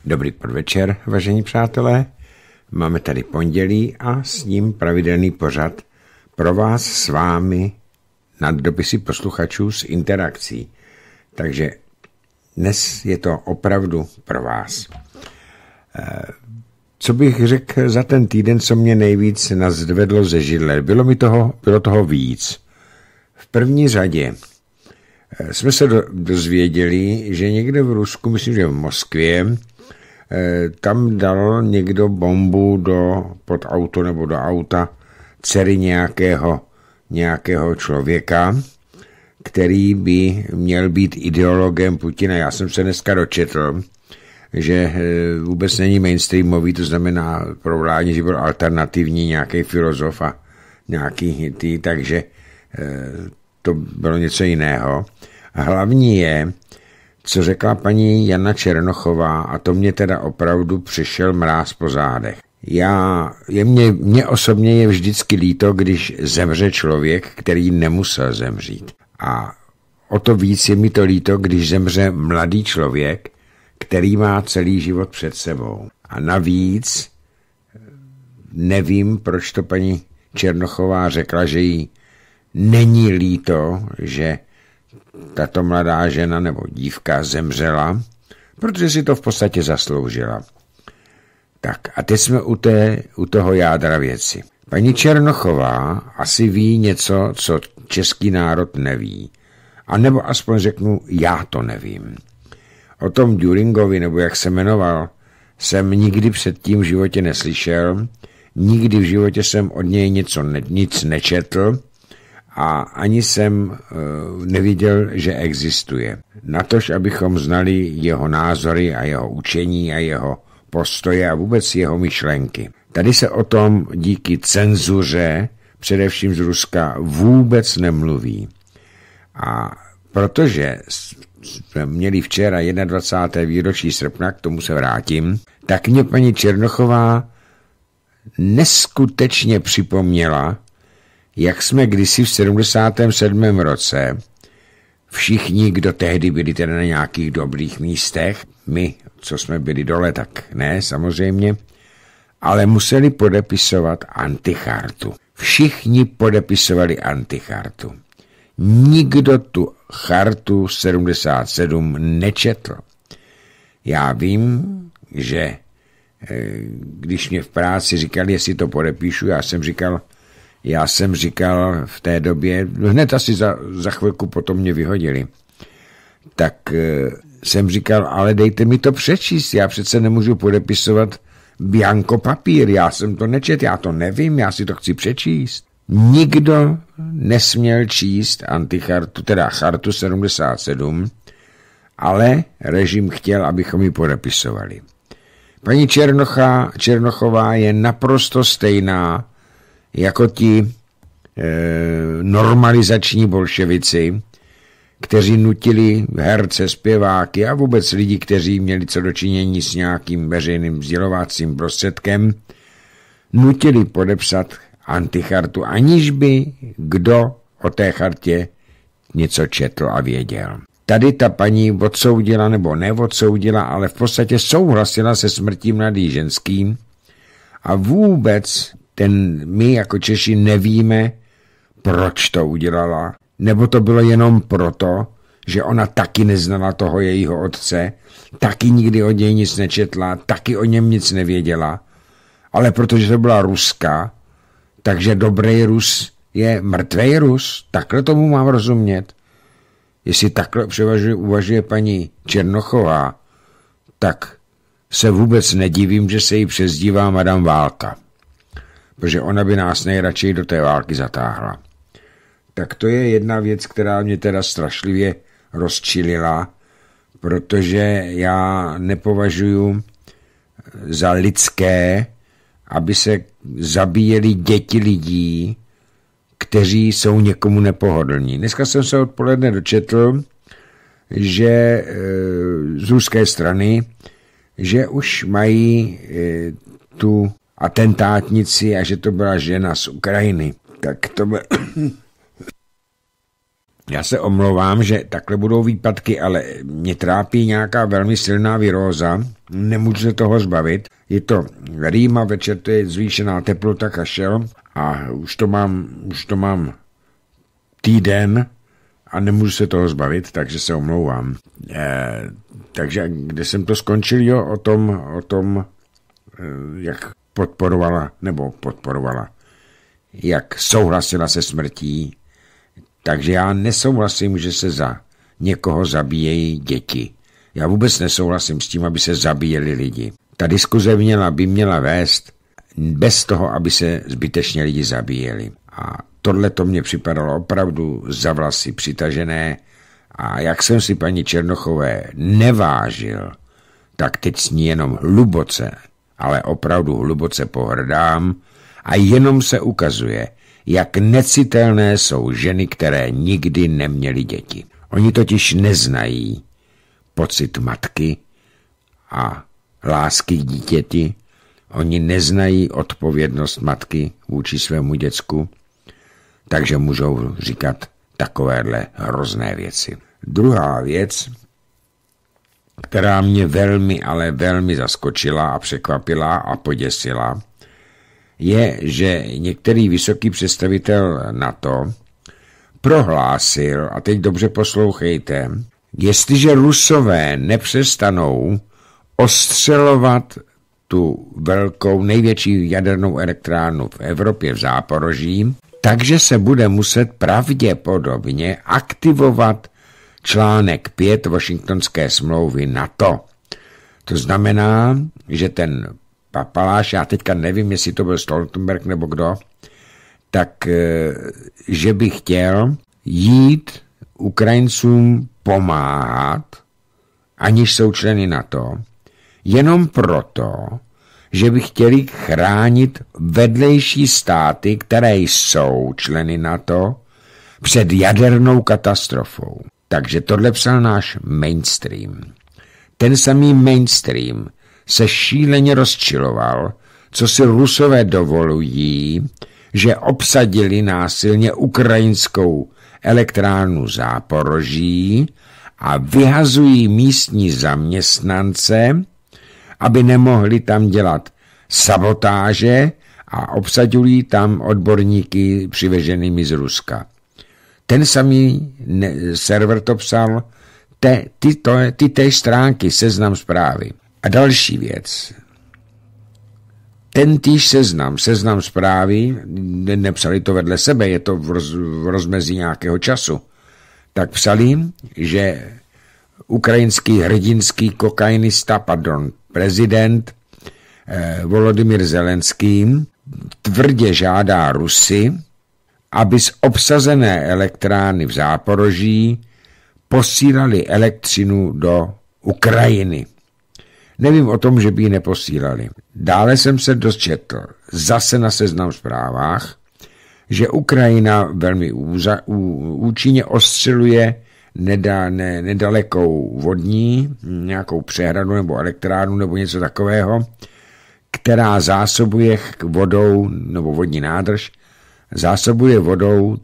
Dobrý podvečer, vážení přátelé. Máme tady pondělí a s ním pravidelný pořad pro vás s vámi nad dopisy posluchačů s interakcí. Takže dnes je to opravdu pro vás. Co bych řekl za ten týden, co mě nejvíc nazdvedlo ze židle? Bylo toho víc. V první řadě jsme se dozvěděli, že někde v Rusku, myslím, že v Moskvě, tam dal někdo bombu pod auto nebo do auta dcery nějakého člověka, který by měl být ideologem Putina. Já jsem se dneska dočetl, že vůbec není mainstreamový, to znamená provládní, že byl alternativní nějaký filozof a nějaký takže to bylo něco jiného. Hlavní je, co řekla paní Jana Černochová, a to mě teda opravdu přišel mráz po zádech. Mně osobně je vždycky líto, když zemře člověk, který nemusel zemřít. A o to víc je mi to líto, když zemře mladý člověk, který má celý život před sebou. A navíc nevím, proč to paní Černochová řekla, že jí není líto, že tato mladá žena nebo dívka zemřela, protože si to v podstatě zasloužila. Tak a teď jsme u toho jádra věci. Paní Černochová asi ví něco, co český národ neví. A nebo aspoň řeknu, já to nevím. O tom Düringovi, nebo jak se jmenoval, jsem nikdy předtím v životě neslyšel, nikdy v životě jsem od něj nic nečetl, a ani jsem neviděl, že existuje. Natož, abychom znali jeho názory a jeho učení a jeho postoje a vůbec jeho myšlenky. Tady se o tom díky cenzuře, především z Ruska, vůbec nemluví. A protože jsme měli včera 21. výročí srpna, k tomu se vrátím, tak mě paní Černochová neskutečně připomněla, jak jsme kdysi v 77. roce všichni, kdo tehdy byli teda na nějakých dobrých místech, my, co jsme byli dole, tak ne, samozřejmě, ale museli podepisovat antichartu. Všichni podepisovali antichartu. Nikdo tu chartu 77 nečetl. Já vím, že když mě v práci říkali, jestli to podepíšu, já jsem říkal v té době, hned asi za chvilku potom mě vyhodili, tak jsem říkal, ale dejte mi to přečíst, já přece nemůžu podepisovat bianko papír, já jsem to nečet, já to nevím, já si to chci přečíst. Nikdo nesměl číst antichartu, teda chartu 77, ale režim chtěl, abychom ji podepisovali. Paní Černochová je naprosto stejná jako ti normalizační bolševici, kteří nutili herce, zpěváky a vůbec lidi, kteří měli co dočinění s nějakým veřejným sdělovacím prostředkem, nutili podepsat antichartu, aniž by kdo o té chartě něco četl a věděl. Tady ta paní odsoudila nebo neodsoudila, ale v podstatě souhlasila se smrtí mladých ženským a vůbec my jako Češi nevíme, proč to udělala, nebo to bylo jenom proto, že ona taky neznala toho jejího otce, taky nikdy od něj nic nečetla, taky o něm nic nevěděla, ale protože to byla Ruska, takže dobrý Rus je mrtvej Rus, takhle tomu mám rozumět. Jestli takhle uvažuje paní Černochová, tak se vůbec nedivím, že se jí přezdívá Madame Válka, protože ona by nás nejradši do té války zatáhla. Tak to je jedna věc, která mě teda strašlivě rozčilila, protože já nepovažuji za lidské, aby se zabíjeli děti lidí, kteří jsou někomu nepohodlní. Dneska jsem se odpoledne dočetl, že z ruské strany, že už mají tu atentátnici a že to byla žena z Ukrajiny. Tak to Já se omlouvám, že takhle budou výpadky, ale mě trápí nějaká velmi silná viróza, nemůžu se toho zbavit. Je to rýma, večer to je zvýšená teplota, kašel a už to mám týden a nemůžu se toho zbavit, takže se omlouvám. Takže kde jsem to skončil, jo, o tom, jak podporovala, jak souhlasila se smrtí. Takže já nesouhlasím, že se za někoho zabíjejí děti. Já vůbec nesouhlasím s tím, aby se zabíjeli lidi. Ta diskuze by měla vést bez toho, aby se zbytečně lidi zabíjeli. A tohle to mně připadalo opravdu za vlasy přitažené a jak jsem si paní Černochové nevážil, tak teď s ní jenom hluboce, ale opravdu hluboce pohrdám a jenom se ukazuje, jak necitelné jsou ženy, které nikdy neměly děti. Oni totiž neznají pocit matky a lásky k dítěti, oni neznají odpovědnost matky vůči svému děcku, takže můžou říkat takovéhle hrozné věci. Druhá věc, která mě velmi, ale velmi zaskočila a překvapila a poděsila, je, že některý vysoký představitel NATO prohlásil, a teď dobře poslouchejte, jestliže Rusové nepřestanou ostřelovat tu velkou, největší jadernou elektrárnu v Evropě v Záporoží, takže se bude muset pravděpodobně aktivovat článek 5 Washingtonské smlouvy NATO. To znamená, že ten papaláš, já teďka nevím, jestli to byl Stoltenberg nebo kdo, tak že by chtěl jít Ukrajincům pomáhat, aniž jsou členy NATO, jenom proto, že by chtěli chránit vedlejší státy, které jsou členy NATO, před jadernou katastrofou. Takže tohle psal náš mainstream. Ten samý mainstream se šíleně rozčiloval, co si Rusové dovolují, že obsadili násilně ukrajinskou elektrárnu Záporoží a vyhazují místní zaměstnance, aby nemohli tam dělat sabotáže a obsadují tam odborníky přiveženými z Ruska. Ten samý server to psal, ty též stránky, Seznam Zprávy. A další věc. Ten týž Seznam Zprávy, nepsali to vedle sebe, je to v rozmezí nějakého času, tak psali, že ukrajinský hrdinský prezident Volodymyr Zelenský tvrdě žádá Rusy, aby z obsazené elektrárny v Záporoží posílali elektřinu do Ukrajiny. Nevím o tom, že by ji neposílali. Dále jsem se dočetl, zase na Seznam Zprávách, že Ukrajina velmi účinně ostřeluje nedalekou vodní, nějakou přehradu nebo elektrárnu nebo něco takového, která zásobuje vodou, nebo vodní nádrž, zásobuje vodou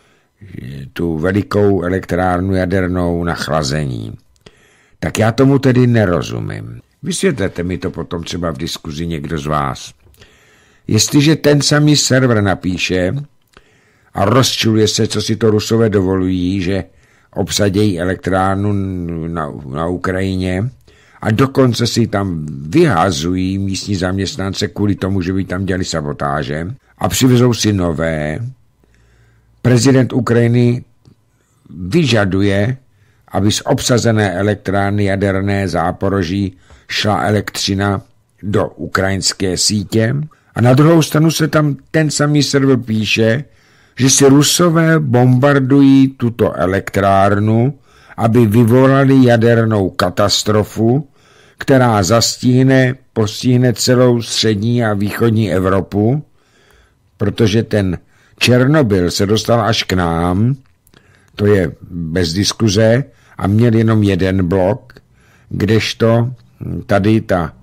tu velikou elektrárnu jadernou na chlazení. Tak já tomu tedy nerozumím. Vysvětlete mi to potom třeba v diskuzi někdo z vás. Jestliže ten samý server napíše a rozčiluje se, co si to Rusové dovolují, že obsadějí elektrárnu na Ukrajině a dokonce si tam vyhazují místní zaměstnance kvůli tomu, že by tam dělali sabotáže a přivezou si nové. Prezident Ukrajiny vyžaduje, aby z obsazené elektrárny jaderné Záporoží šla elektřina do ukrajinské sítě a na druhou stranu se tam ten samý server píše, že si Rusové bombardují tuto elektrárnu, aby vyvolali jadernou katastrofu, která postihne celou střední a východní Evropu, protože ten Černobyl se dostal až k nám, to je bez diskuze, a měl jenom jeden blok, kdežto tady ta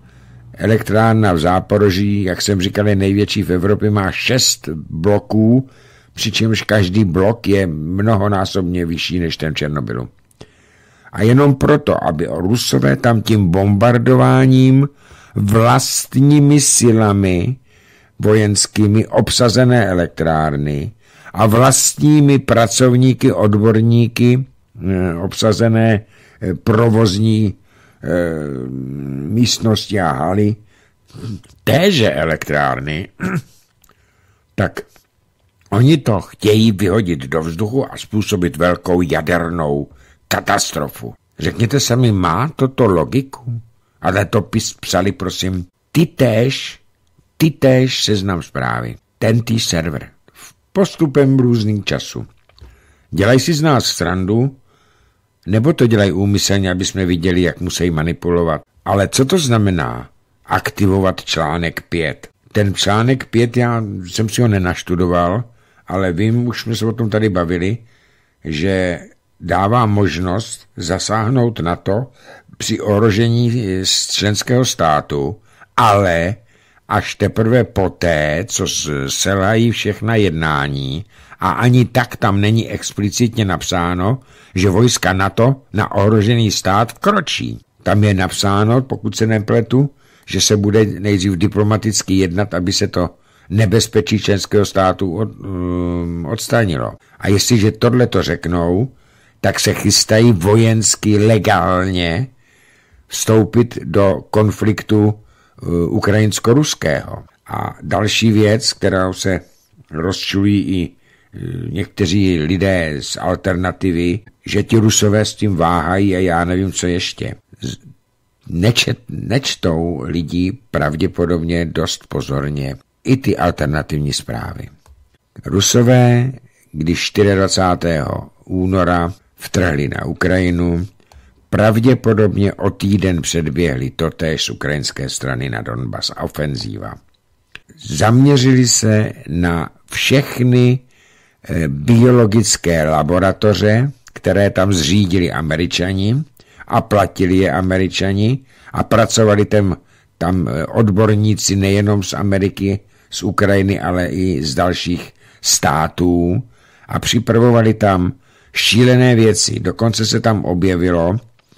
elektrárna v Záporoží, jak jsem říkal, je největší v Evropě, má 6 bloků přičemž každý blok je mnohonásobně vyšší než ten v Černobylu. A jenom proto, aby Rusové tam tím bombardováním vlastními silami vojenskými obsazené elektrárny a vlastními pracovníky, odborníky obsazené provozní místnosti a haly téže elektrárny, tak oni to chtějí vyhodit do vzduchu a způsobit velkou jadernou katastrofu. Řekněte sami, má toto logiku? Ale to psali, prosím, ty též Seznam Zprávy, tentýž server, postupem různých času. Dělají si z nás srandu, nebo to dělají úmyslně, aby jsme viděli, jak musí manipulovat. Ale co to znamená aktivovat článek 5? Ten článek 5, já jsem si ho nenaštudoval, ale vím, už jsme se o tom tady bavili, že dává možnost zasáhnout na to při ohrožení z členského státu, ale až teprve poté, co selhají všechna jednání a ani tak tam není explicitně napsáno, že vojska NATO na ohrožený stát vkročí. Tam je napsáno, pokud se nepletu, že se bude nejdřív diplomaticky jednat, aby se to nebezpečí členského státu odstranilo. A jestliže tohle to řeknou, tak se chystají vojensky legálně vstoupit do konfliktu ukrajinsko-ruského. A další věc, kterou se rozčulují i někteří lidé z alternativy, že ti Rusové s tím váhají a já nevím, co ještě. Nečtou lidi pravděpodobně dost pozorně i ty alternativní zprávy. Rusové, když 24. února vtrhli na Ukrajinu, pravděpodobně o týden předběhli totéž z ukrajinské strany na Donbas a ofenzíva. Zaměřili se na všechny biologické laboratoře, které tam zřídili Američani a platili je Američani a pracovali tam odborníci nejenom z Ameriky, z Ukrajiny, ale i z dalších států a připravovali tam šílené věci. Dokonce se tam objevilo,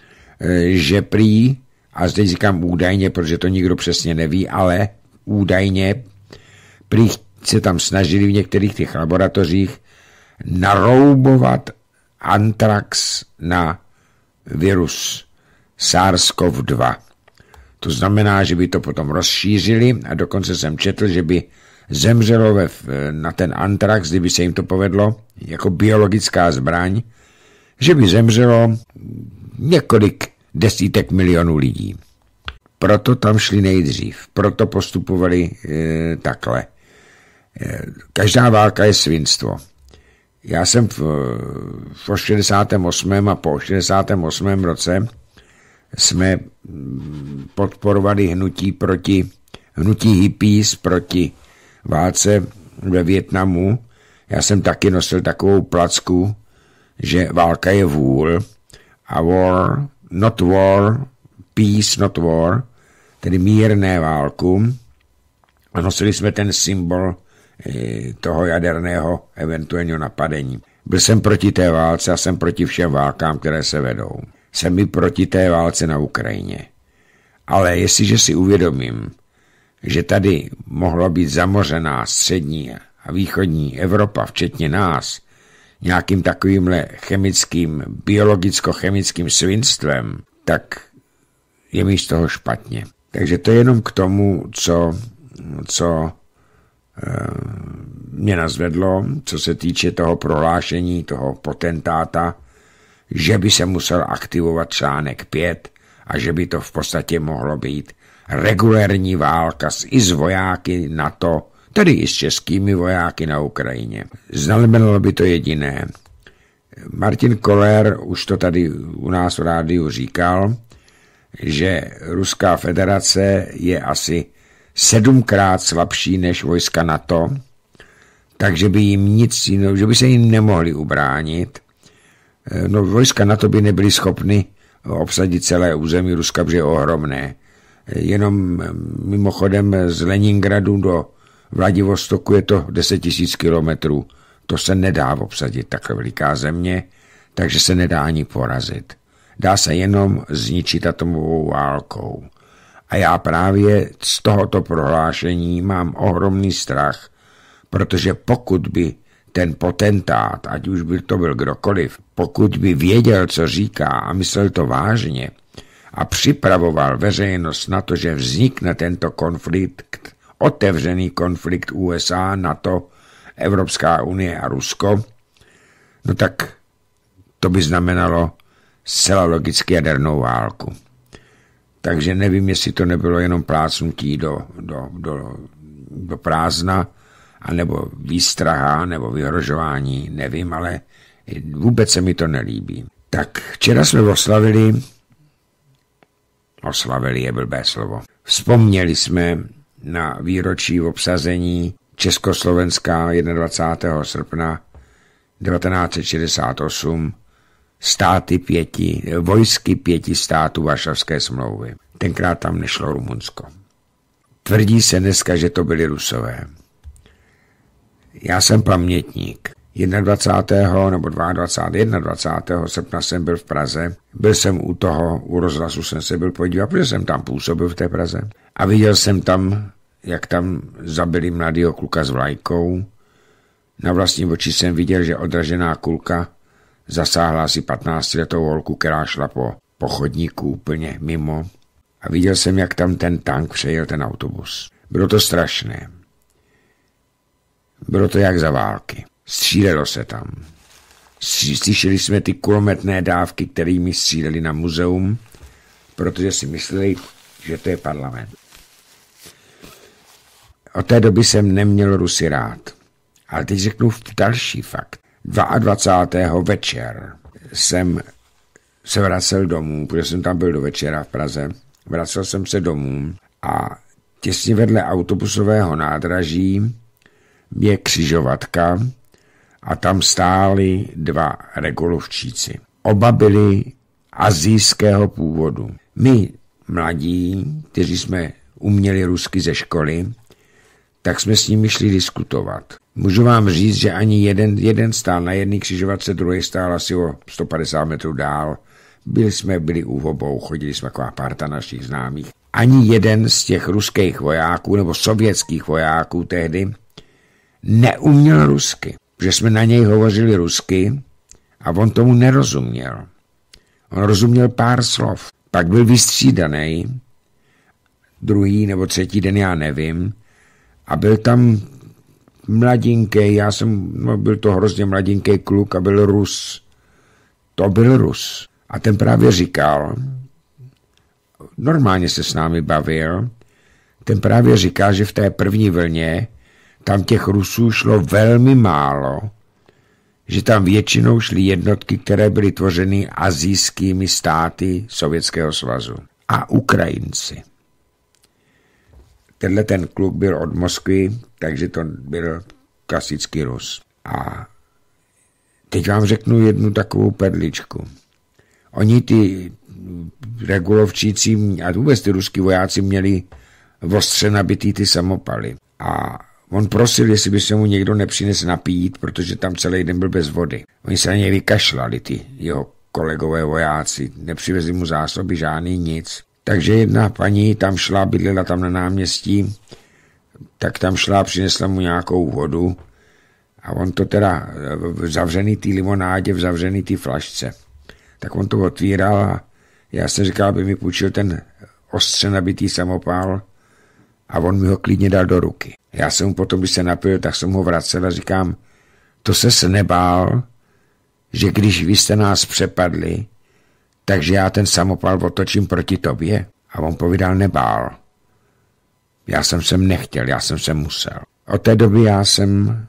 že prý, a zde říkám údajně, protože to nikdo přesně neví, ale údajně prý se tam snažili v některých těch laboratořích naroubovat antrax na virus SARS-CoV-2. To znamená, že by to potom rozšířili a dokonce jsem četl, že by zemřelo na ten antrax, kdyby se jim to povedlo, jako biologická zbraň, že by zemřelo několik desítek milionů lidí. Proto tam šli nejdřív, proto postupovali takhle. Každá válka je svinstvo. Já jsem v 68. a po 68. roce jsme podporovali hnutí hippies proti válce ve Vietnamu. Já jsem taky nosil takovou placku, že válka je vůl a war, not war, peace, not war, tedy mír, ne válku. A nosili jsme ten symbol toho jaderného eventuálního napadení. Byl jsem proti té válce a jsem proti všem válkám, které se vedou. Jsem i proti té válce na Ukrajině. Ale jestliže si uvědomím, že tady mohla být zamořená střední a východní Evropa, včetně nás, nějakým takovýmhle biologicko-chemickým svinstvem, tak je mi z toho špatně. Takže to je jenom k tomu, co mě nazvedlo, co se týče toho prohlášení toho potentáta, že by se musel aktivovat článek 5 a že by to v podstatě mohlo být regulérní válka i s vojáky NATO, tedy i s českými vojáky na Ukrajině. Znamenalo by to jediné. Martin Koller už to tady u nás v rádiu říkal, že Ruská federace je asi 7krát slabší než vojska NATO, takže by jim že by se jim nemohli ubránit. No, vojska NATO by nebyly schopny obsadit celé území Ruska, protože je ohromné. Jenom mimochodem z Leningradu do Vladivostoku je to 10 000 kilometrů. to se nedá obsadit, takhle veliká země, takže se nedá ani porazit. Dá se jenom zničit atomovou válkou. A já právě z tohoto prohlášení mám ohromný strach, protože pokud by ten potentát, ať už by to byl kdokoliv, pokud by věděl, co říká a myslel to vážně a připravoval veřejnost na to, že vznikne tento konflikt, otevřený konflikt USA, NATO, Evropská unie a Rusko, no tak to by znamenalo zcela logicky jadernou válku. Takže nevím, jestli to nebylo jenom plácnutí do prázdna, anebo výstraha, nebo vyhrožování, nevím, ale vůbec se mi to nelíbí. Tak včera jsme oslavili je blbé slovo. Vzpomněli jsme na výročí obsazení Československa 21. srpna 1968 vojsky 5 států Varšavské smlouvy. Tenkrát tam nešlo Rumunsko. Tvrdí se dneska, že to byli Rusové. Já jsem pamětník. 21. srpna jsem byl v Praze. Byl jsem u rozhlasu jsem se byl podívat, protože jsem tam působil v té Praze. A viděl jsem tam, jak tam zabili mladýho kluka s vlajkou. Na vlastní oči jsem viděl, že odražená kulka zasáhla asi 15letou holku, která šla po chodníku úplně mimo. A viděl jsem, jak tam ten tank přejel ten autobus. Bylo to strašné. Bylo to jak za války. Střílelo se tam. Slyšeli jsme ty kulometné dávky, kterými stříleli na muzeum, protože si mysleli, že to je parlament. Od té doby jsem neměl Rusy rád. Ale teď řeknu další fakt. 22. večer jsem se vracel domů, protože jsem tam byl do večera v Praze. Vracel jsem se domů a těsně vedle autobusového nádraží je křižovatka a tam stáli 2 regulovčíci. Oba byli asijského původu. My mladí, kteří jsme uměli rusky ze školy, tak jsme s nimi šli diskutovat. Můžu vám říct, že ani jeden stál na jedné křižovatce, druhý stál asi o 150 metrů dál. Byli u obou, chodili jsme jako parta našich známých. Ani jeden z těch ruských vojáků nebo sovětských vojáků tehdy neuměl rusky. Protože jsme na něj hovořili rusky a on tomu nerozuměl. On rozuměl pár slov. Pak byl vystřídaný, druhý nebo třetí den, já nevím, a byl tam mladinký, byl to hrozně mladinký kluk a byl Rus. To byl Rus. A ten právě říkal, normálně se s námi bavil, ten právě říkal, že v té první vlně tam těch Rusů šlo velmi málo, že tam většinou šly jednotky, které byly tvořeny asijskými státy Sovětského svazu a Ukrajinci. Tenhle ten kluk byl od Moskvy, takže to byl klasický Rus. A teď vám řeknu jednu takovou perličku. Oni ty regulovčíci a vůbec ty ruský vojáci měli ostře nabitý ty samopaly. A on prosil, jestli by se mu někdo nepřines napít, protože tam celý den byl bez vody. Oni se na něj vykašlali, ty jeho kolegové vojáci. Nepřivezli mu zásoby, žádný nic. Takže jedna paní tam šla, bydlela tam na náměstí, tak tam šla, přinesla mu nějakou vodu a on to teda v zavřený té limonádě, v zavřený té flašce. Tak on to otvíral a já jsem říkal, aby mi půjčil ten ostře nabitý samopal a on mi ho klidně dal do ruky. Já jsem mu potom, když se napil, tak jsem ho vracel a říkám, to se nebál, že když vy jste nás přepadli, takže já ten samopal otočím proti tobě? A on povídal, nebál. Já jsem sem nechtěl, já jsem se musel. Od té doby já jsem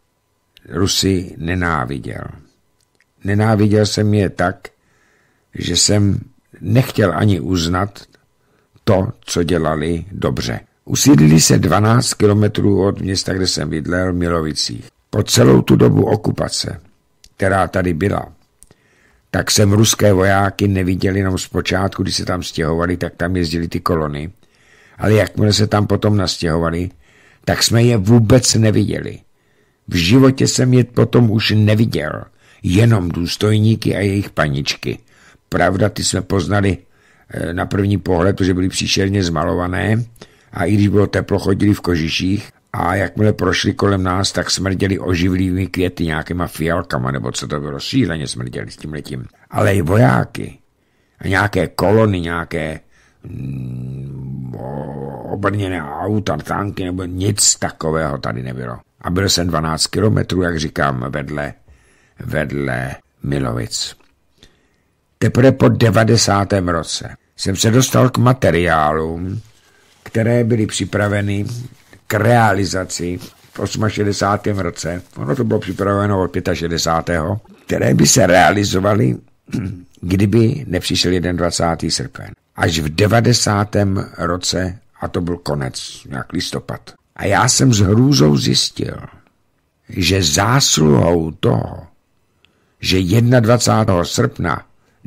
Rusy nenáviděl. Nenáviděl jsem je tak, že jsem nechtěl ani uznat to, co dělali dobře. Usídlili se 12 kilometrů od města, kde jsem bydlel, v Milovicích. Po celou tu dobu okupace, která tady byla, tak jsem ruské vojáky neviděl jenom zpočátku, když se tam stěhovali, tak tam jezdili ty kolony. Ale jakmile se tam potom nastěhovali, tak jsme je vůbec neviděli. V životě jsem je potom už neviděl, jenom důstojníky a jejich paničky. Pravda, ty jsme poznali na první pohled, že byly příšerně zmalované a i když bylo teplo, chodili v kožiších a jakmile prošli kolem nás, tak smrděli oživlými květy nějakýma fialkama, nebo co to bylo, šíleně smrděli s tímhletím. Ale i vojáky a nějaké kolony, nějaké obrněné auta, tanky, nebo nic takového tady nebylo. A byl jsem 12 kilometrů, jak říkám, vedle Milovic. Teprve po 90. roce jsem se dostal k materiálům, které byly připraveny k realizaci v 68. roce. Ono to bylo připraveno od 65. které by se realizovaly, kdyby nepřišel 21. srpen. Až v 90. roce, a to byl konec, nějak listopad. A já jsem s hrůzou zjistil, že zásluhou toho, že 21. srpna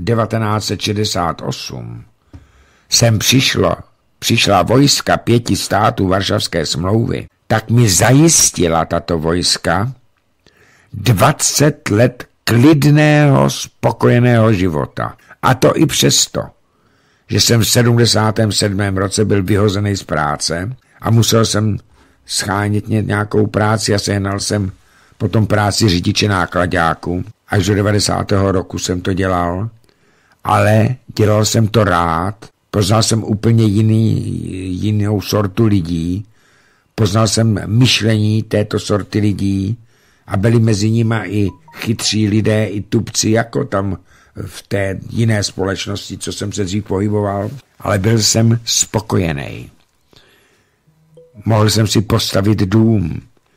1968 sem přišla vojska 5 států Varšavské smlouvy, tak mi zajistila tato vojska 20 let klidného, spokojeného života. A to i přesto, že jsem v 77. roce byl vyhozený z práce a musel jsem schánit nějakou práci a sehnal jsem potom práci řidiče nákladáku. Až do 90. roku jsem to dělal, ale dělal jsem to rád. Poznal jsem úplně jinou sortu lidí. Poznal jsem myšlení této sorty lidí a byli mezi nimi i chytří lidé, i tupci, jako tam v té jiné společnosti, co jsem se dřív pohyboval, ale byl jsem spokojený. Mohl jsem si postavit dům.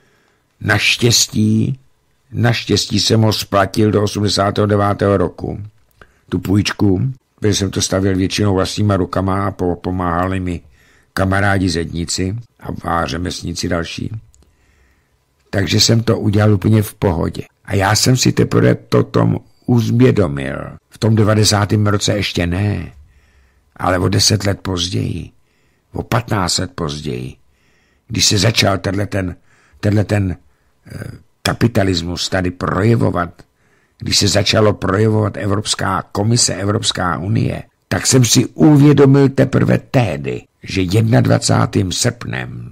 Naštěstí jsem ho splatil do 89. roku. Tu půjčku, protože jsem to stavil většinou vlastníma rukama a pomáhali mi kamarádi zedníci a řemeslníci další. Takže jsem to udělal úplně v pohodě. A já jsem si teprve tom uzvědomil. V tom 90. roce ještě ne, ale o 10 let později, o 15 let později, když se začal tenhle kapitalismus tady projevovat, když se začalo projevovat Evropská komise, Evropská unie, tak jsem si uvědomil teprve tehdy, že 21. srpnem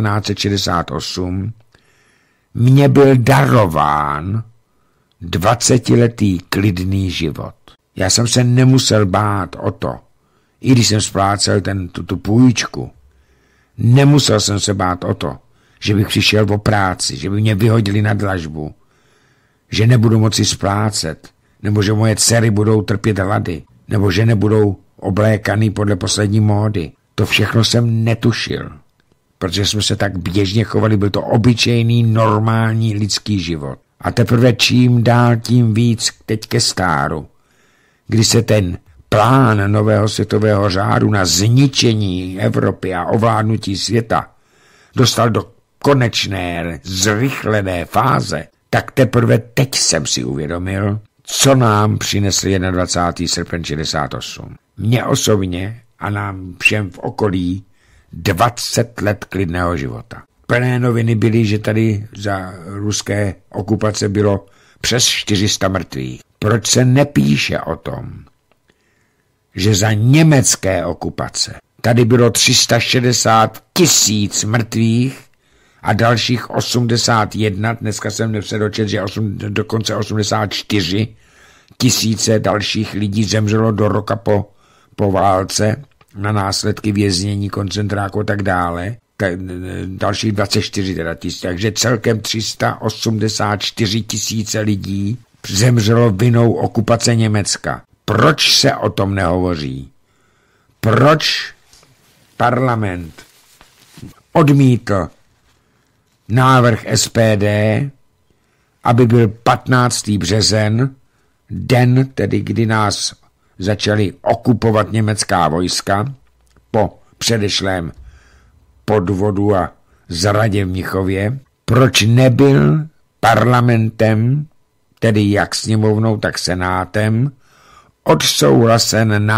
1968 mně byl darován 20letý klidný život. Já jsem se nemusel bát o to, i když jsem splácel tu půjčku, nemusel jsem se bát o to, že bych přišel o práci, že by mě vyhodili na dlažbu, že nebudu moci splácet, nebo že moje dcery budou trpět hlady, nebo že nebudou oblékaný podle poslední módy. To všechno jsem netušil, protože jsme se tak běžně chovali, byl to obyčejný, normální lidský život. A teprve čím dál tím víc teď ke stáru, kdy se ten plán nového světového řádu na zničení Evropy a ovládnutí světa dostal do konečné, zrychlené fáze, tak teprve teď jsem si uvědomil, co nám přinesl 21. srpen 68. Mně osobně a nám všem v okolí 20 let klidného života. Plné noviny byly, že tady za ruské okupace bylo přes 400 mrtvých. Proč se nepíše o tom, že za německé okupace tady bylo 360 000 mrtvých a dalších 81, dneska jsem se dočetl, že dokonce 84 000 dalších lidí zemřelo do roka po válce na následky věznění, koncentráku a tak dále. Dalších 24 tisíc, takže celkem 384 000 lidí zemřelo vinou okupace Německa. Proč se o tom nehovoří? Proč parlament odmítl návrh SPD, aby byl 15. březen, den, tedy kdy nás začali okupovat německá vojska po předešlém podvodu a zradě v Mnichově, proč nebyl parlamentem, tedy jak sněmovnou, tak senátem, odsouhlasen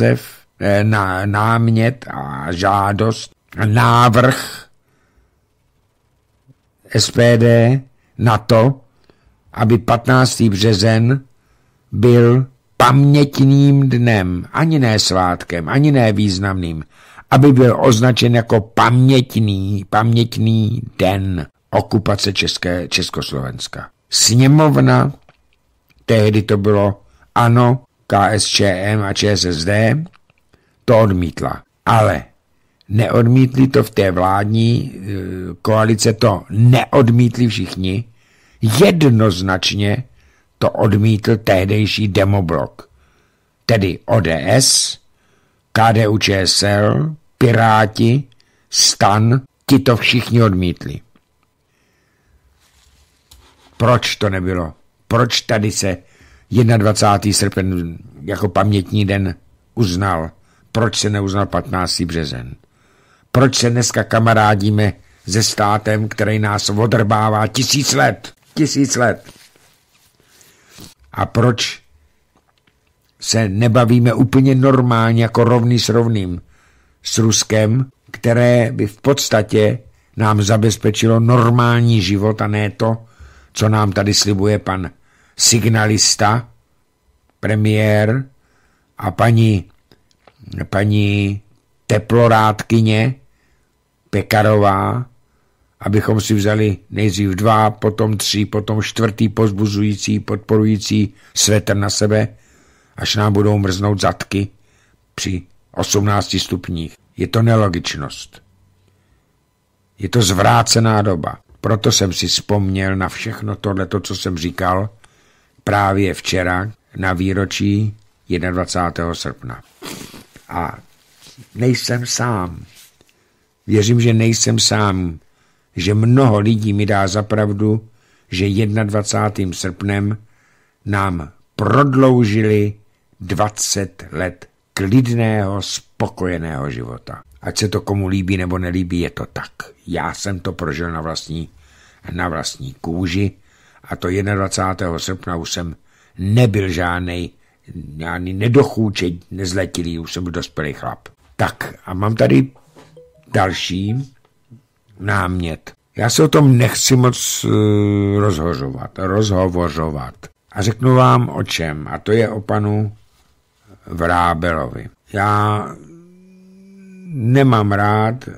námět a žádost, návrh SPD na to, aby 15. březen byl pamětným dnem, ani ne svátkem, ani ne významným, aby byl označen jako pamětný den okupace Československa. Sněmovna, tehdy to bylo ANO, KSČM a ČSSD, to odmítla. Ale neodmítli to v té vládní koalice, to neodmítli všichni, jednoznačně to odmítl tehdejší demoblok, tedy ODS, KDU-ČSL, Piráti, STAN, ti to všichni odmítli. Proč to nebylo? Proč tady se 21. srpen jako pamětní den uznal? Proč se neuznal 15. březen? Proč se dneska kamarádíme se státem, který nás odrbává 1000 let? 1000 let. A proč se nebavíme úplně normálně jako rovný s rovným s Ruskem, které by v podstatě nám zabezpečilo normální život a ne to, co nám tady slibuje pan signalista, premiér a paní teplorádkyně Pekarová, abychom si vzali nejdřív 2, potom 3, potom 4. povzbuzující, podporující svetr na sebe, až nám budou mrznout zadky při 18 stupních. Je to nelogičnost. Je to zvrácená doba. Proto jsem si vzpomněl na všechno tohleto, co jsem říkal právě včera na výročí 21. srpna. A nejsem sám. Věřím, že nejsem sám, že mnoho lidí mi dá za pravdu, že 21. srpnem nám prodloužili 20 let klidného, spokojeného života. Ať se to komu líbí nebo nelíbí, je to tak. Já jsem to prožil na vlastní kůži a to 21. srpna už jsem nebyl žádný nedochůčeť, nezletilý, už jsem byl dospělý chlap. Tak a mám tady další námět. Já se o tom nechci moc rozhovořovat. A řeknu vám o čem. A to je o panu Vrábelovi. Já nemám rád,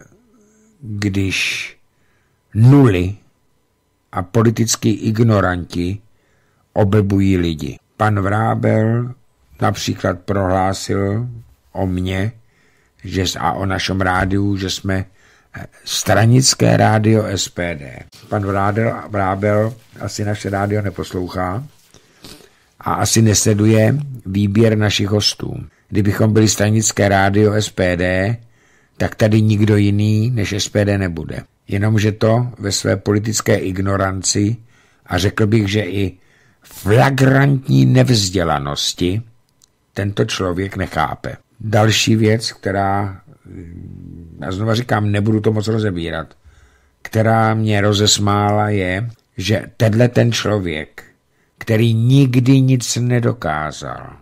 když nuly a politický ignoranti oblbují lidi. Pan Vrábel například prohlásil o mně a o našem rádiu, že jsme stranické rádio SPD. Pan Vrábel asi naše rádio neposlouchá a asi nesleduje výběr našich hostů. Kdybychom byli stranické rádio SPD, tak tady nikdo jiný než SPD nebude. Jenomže to ve své politické ignoranci a řekl bych, že i flagrantní nevzdělanosti tento člověk nechápe. Další věc, která, já znova říkám, nebudu to moc rozebírat, která mě rozesmála je, že ten člověk, který nikdy nic nedokázal,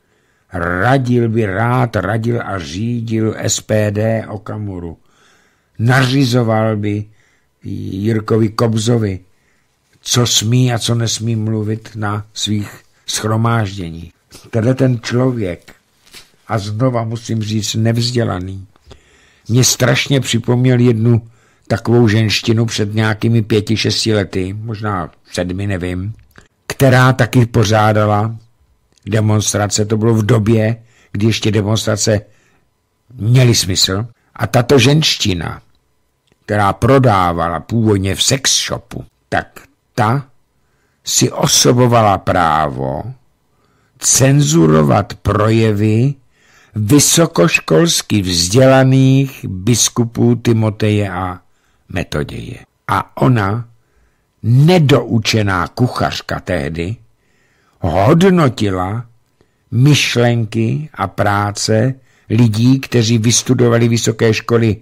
radil a řídil SPD Okamuru, nařizoval by Jirkovi Kobzovi, co smí a co nesmí mluvit na svých shromážděních. Ten člověk, a znova musím říct nevzdělaný, mě strašně připomněl jednu takovou ženštinu před nějakými 5-6 lety, možná 7, nevím, která taky pořádala demonstrace. To bylo v době, kdy ještě demonstrace měly smysl. A tato ženština, která prodávala původně v sex shopu, tak ta si osobovala právo cenzurovat projevy vysokoškolsky vzdělaných biskupů Timoteje a Metoděje. A ona, nedoučená kuchařka tehdy, hodnotila myšlenky a práce lidí, kteří vystudovali vysoké školy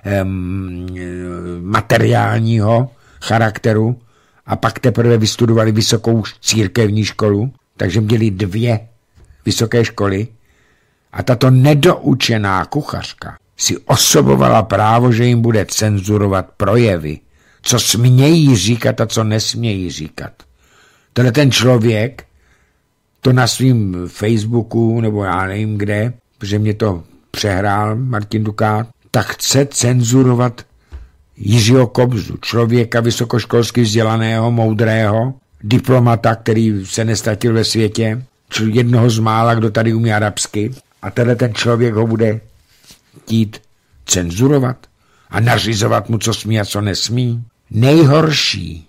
materiálního charakteru a pak teprve vystudovali vysokou církevní školu, takže měli 2 vysoké školy a tato nedoučená kuchařka si osobovala právo, že jim bude cenzurovat projevy. co smějí říkat a co nesmějí říkat. Tenhle ten člověk to na svým Facebooku, nebo já nevím kde, protože mě to přehrál Martin Dukát, tak chce cenzurovat Jiřího Kobzu, člověka vysokoškolsky vzdělaného, moudrého, diplomata, který se nestratil ve světě, jednoho z mála, kdo tady umí arabsky, a tenhle ten člověk ho bude chtít cenzurovat a nařizovat mu, co smí a co nesmí. Nejhorší,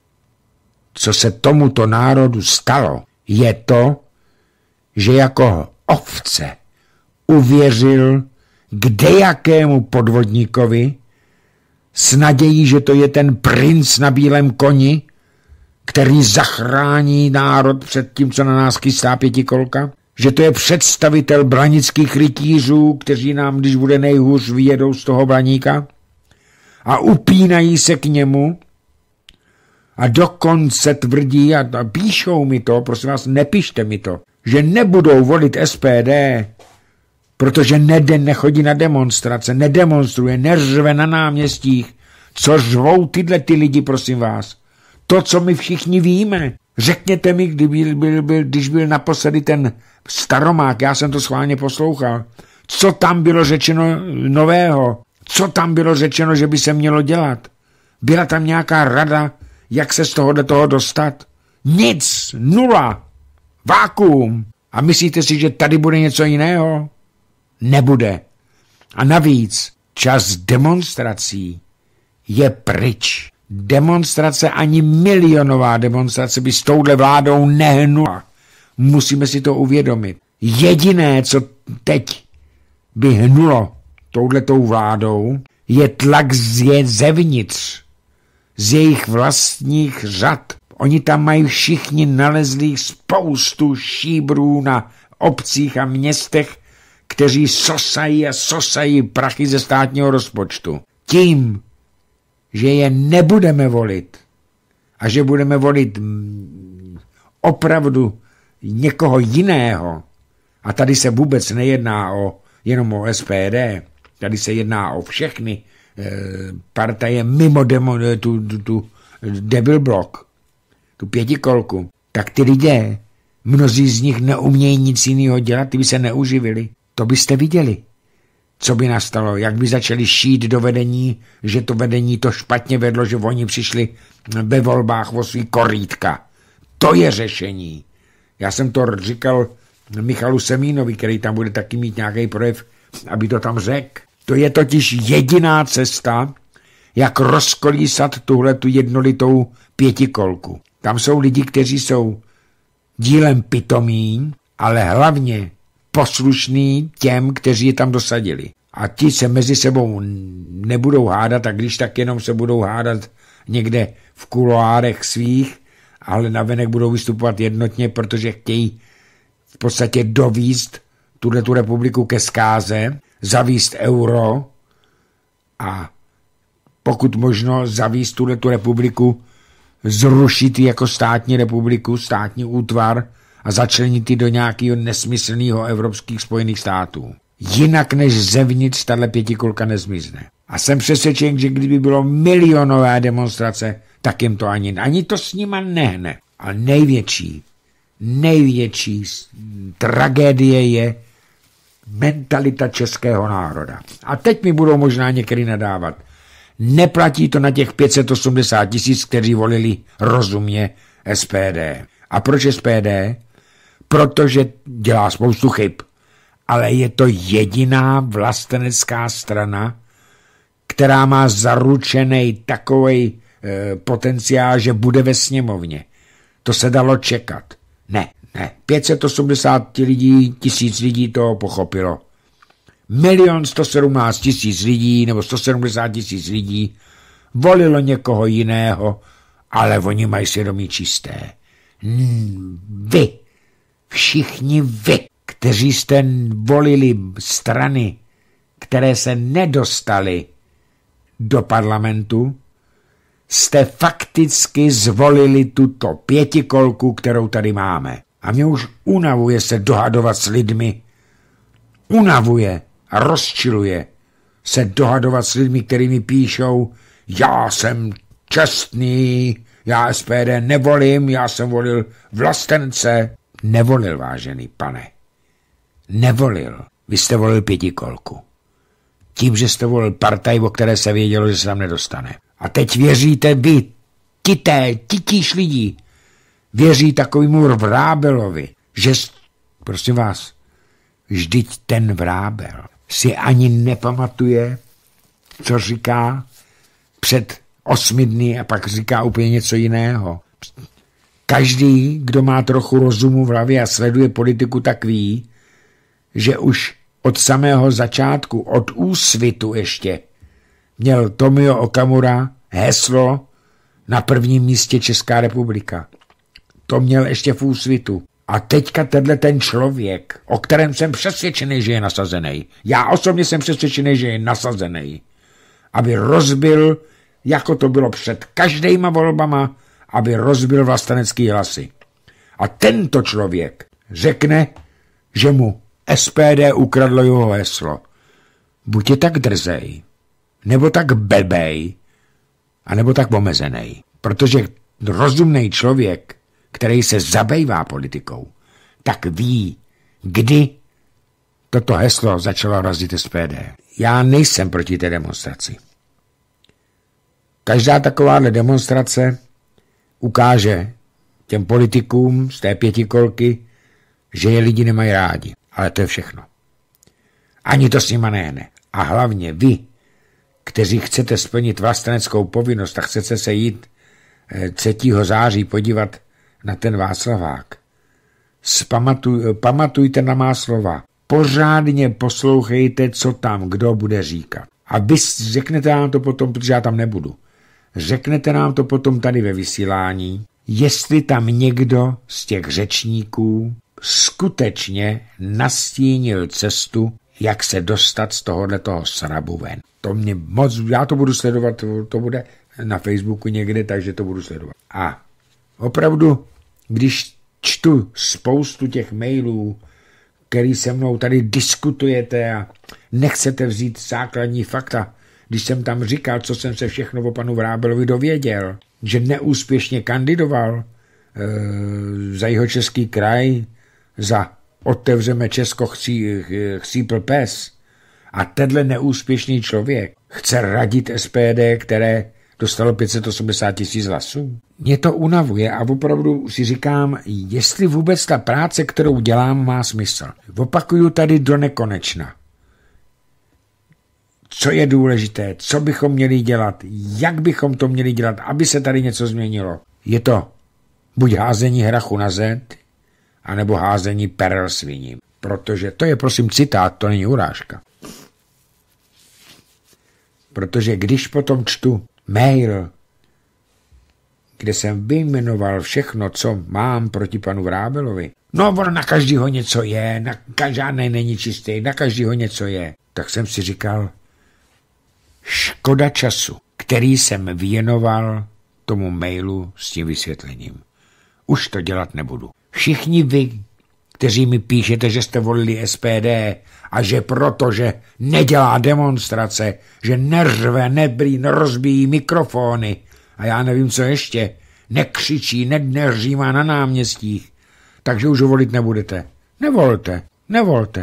co se tomuto národu stalo, je to, že jako ovce uvěřil kdejakému podvodníkovi s nadějí, že to je ten princ na bílém koni, který zachrání národ před tím, co na nás chystá pětikolka, že to je představitel branických rytířů, kteří nám, když bude nejhůř, vyjedou z toho Blaníka a upínají se k němu a dokonce tvrdí, a píšou mi to, prosím vás, nepište mi to, že nebudou volit SPD, protože nechodí na demonstrace, nedemonstruje, neřve na náměstích. Co řvou tyhle ty lidi, prosím vás? To, co my všichni víme. Řekněte mi, když byl naposledy ten Staromák, já jsem to schválně poslouchal, co tam bylo řečeno nového, co tam bylo řečeno, že by se mělo dělat. Byla tam nějaká rada, jak se z toho do toho dostat? Nic, nula, vákuum. A myslíte si, že tady bude něco jiného? Nebude. A navíc čas demonstrací je pryč. Demonstrace, ani milionová demonstrace by s touhle vládou nehnula. Musíme si to uvědomit. Jediné, co teď by hnulo touhletou vládou, je tlak zevnitř, z jejich vlastních řad. Oni tam mají všichni nalezlých spoustu šíbrů na obcích a městech, kteří sosají prachy ze státního rozpočtu. Tím, že je nebudeme volit a že budeme volit opravdu někoho jiného, a tady se vůbec nejedná jenom o SPD, tady se jedná o všechny partaje mimo tu Devil Block, tu pětikolku, tak ty lidé, mnozí z nich neumějí nic jiného dělat, ty by se neuživili. To byste viděli, co by nastalo, jak by začali šít do vedení, že to vedení to špatně vedlo, že oni přišli ve volbách o svý korýtka. To je řešení. Já jsem to říkal Michalu Semínovi, který tam bude taky mít nějaký projev, aby to tam řekl. To je totiž jediná cesta, jak rozkolísat tuhletu jednolitou pětikolku. Tam jsou lidi, kteří jsou dílem pitomí, ale hlavně poslušný těm, kteří je tam dosadili. A ti se mezi sebou nebudou hádat, a když tak jenom se budou hádat někde v kuloárech svých, ale navenek budou vystupovat jednotně, protože chtějí v podstatě dovízt tu republiku ke zkáze, zavíst euro a pokud možno zavíst tu republiku, zrušit ji jako státní republiku, státní útvar a začlenit ji do nějakého nesmyslného evropských Spojených států. Jinak než zevnitř tahle pětikolka nezmizne. A jsem přesvědčen, že kdyby bylo milionové demonstrace, tak jim to ani to s nima nehne. A největší tragédie je mentalita českého národa. A teď mi budou možná některý nadávat. Neplatí to na těch 580 000, kteří volili rozumně SPD. A proč SPD? Protože dělá spoustu chyb. Ale je to jediná vlastenecká strana, která má zaručený takovej potenciál, že bude ve sněmovně. To se dalo čekat. Ne. 580 lidí, 1000 lidí to pochopilo. 1 117 000 lidí nebo 170 000 lidí volilo někoho jiného, ale oni mají svědomí čisté. Vy, všichni vy, kteří jste volili strany, které se nedostaly do parlamentu, jste fakticky zvolili tuto pětikolku, kterou tady máme. A mě už unavuje se dohadovat s lidmi. Unavuje a rozčiluje se dohadovat s lidmi, kterými píšou, já jsem čestný, já SPD nevolím, já jsem volil Vlastence. Nevolil, vážený pane. Nevolil. Vy jste volil pětikolku. Tím, že jste volil partaj, o které se vědělo, že se tam nedostane. A teď věříte vy, titíž lidí, věří takovému Vrábelovi, že, prosím vás, vždyť ten Vrábel si ani nepamatuje, co říká před 8 dny a pak říká úplně něco jiného. Každý, kdo má trochu rozumu v hlavě a sleduje politiku, tak ví, že už od samého začátku, od Úsvitu ještě, měl Tomio Okamura heslo na prvním místě Česká republika. To měl ještě v Úsvitu. A teďka ten člověk, o kterém jsem přesvědčený, že je nasazený, já osobně jsem přesvědčený, že je nasazený, aby rozbil, jako to bylo před každýma volbama, aby rozbil vlastenecký hlasy. A tento člověk řekne, že mu SPD ukradlo jeho heslo. Buď je tak drzej, nebo tak blbej, anebo tak omezenej. Protože rozumný člověk, který se zabývá politikou, tak ví, kdy toto heslo začalo razit SPD. Já nejsem proti té demonstraci. Každá takováhle demonstrace ukáže těm politikům z té pětikolky, že je lidi nemají rádi. Ale to je všechno. Ani to s nima nehne. A hlavně vy, kteří chcete splnit vlasteneckou povinnost a chcete se jít 3. září podívat na ten Václavák. Pamatujte na má slova. Pořádně poslouchejte, co tam kdo bude říkat. A vy řeknete nám to potom, protože já tam nebudu. Řeknete nám to potom tady ve vysílání, jestli tam někdo z těch řečníků skutečně nastínil cestu, jak se dostat z tohoto srabu ven. To mě moc, já to budu sledovat, to bude na Facebooku někde, takže to budu sledovat. A opravdu, když čtu spoustu těch mailů, který se mnou tady diskutujete a nechcete vzít základní fakta, když jsem tam říkal, co jsem se všechno o panu Vrábelovi dověděl, že neúspěšně kandidoval za Jihočeský kraj, za Otevřeme Česko chcípl pes. A tenhle neúspěšný člověk chce radit SPD, které dostalo 580 000 hlasů. Mě to unavuje a opravdu si říkám, jestli vůbec ta práce, kterou dělám, má smysl. Opakuju tady do nekonečna. Co je důležité, co bychom měli dělat, jak bychom to měli dělat, aby se tady něco změnilo. Je to buď házení hrachu na zed, anebo házení perel sviním. Protože to je prosím citát, to není urážka. Protože když potom čtu mail, kde jsem vyjmenoval všechno, co mám proti panu Vrábelovi, no on na každýho něco je, žádnej není čistý, na každýho něco je, tak jsem si říkal, škoda času, který jsem věnoval tomu mailu s tím vysvětlením. Už to dělat nebudu. Všichni vy, kteří mi píšete, že jste volili SPD a že protože nedělá demonstrace, že neřve, nerozbíjí mikrofony a já nevím, co ještě, nekřičí, neřímá na náměstích, takže už ho volit nebudete. Nevolte.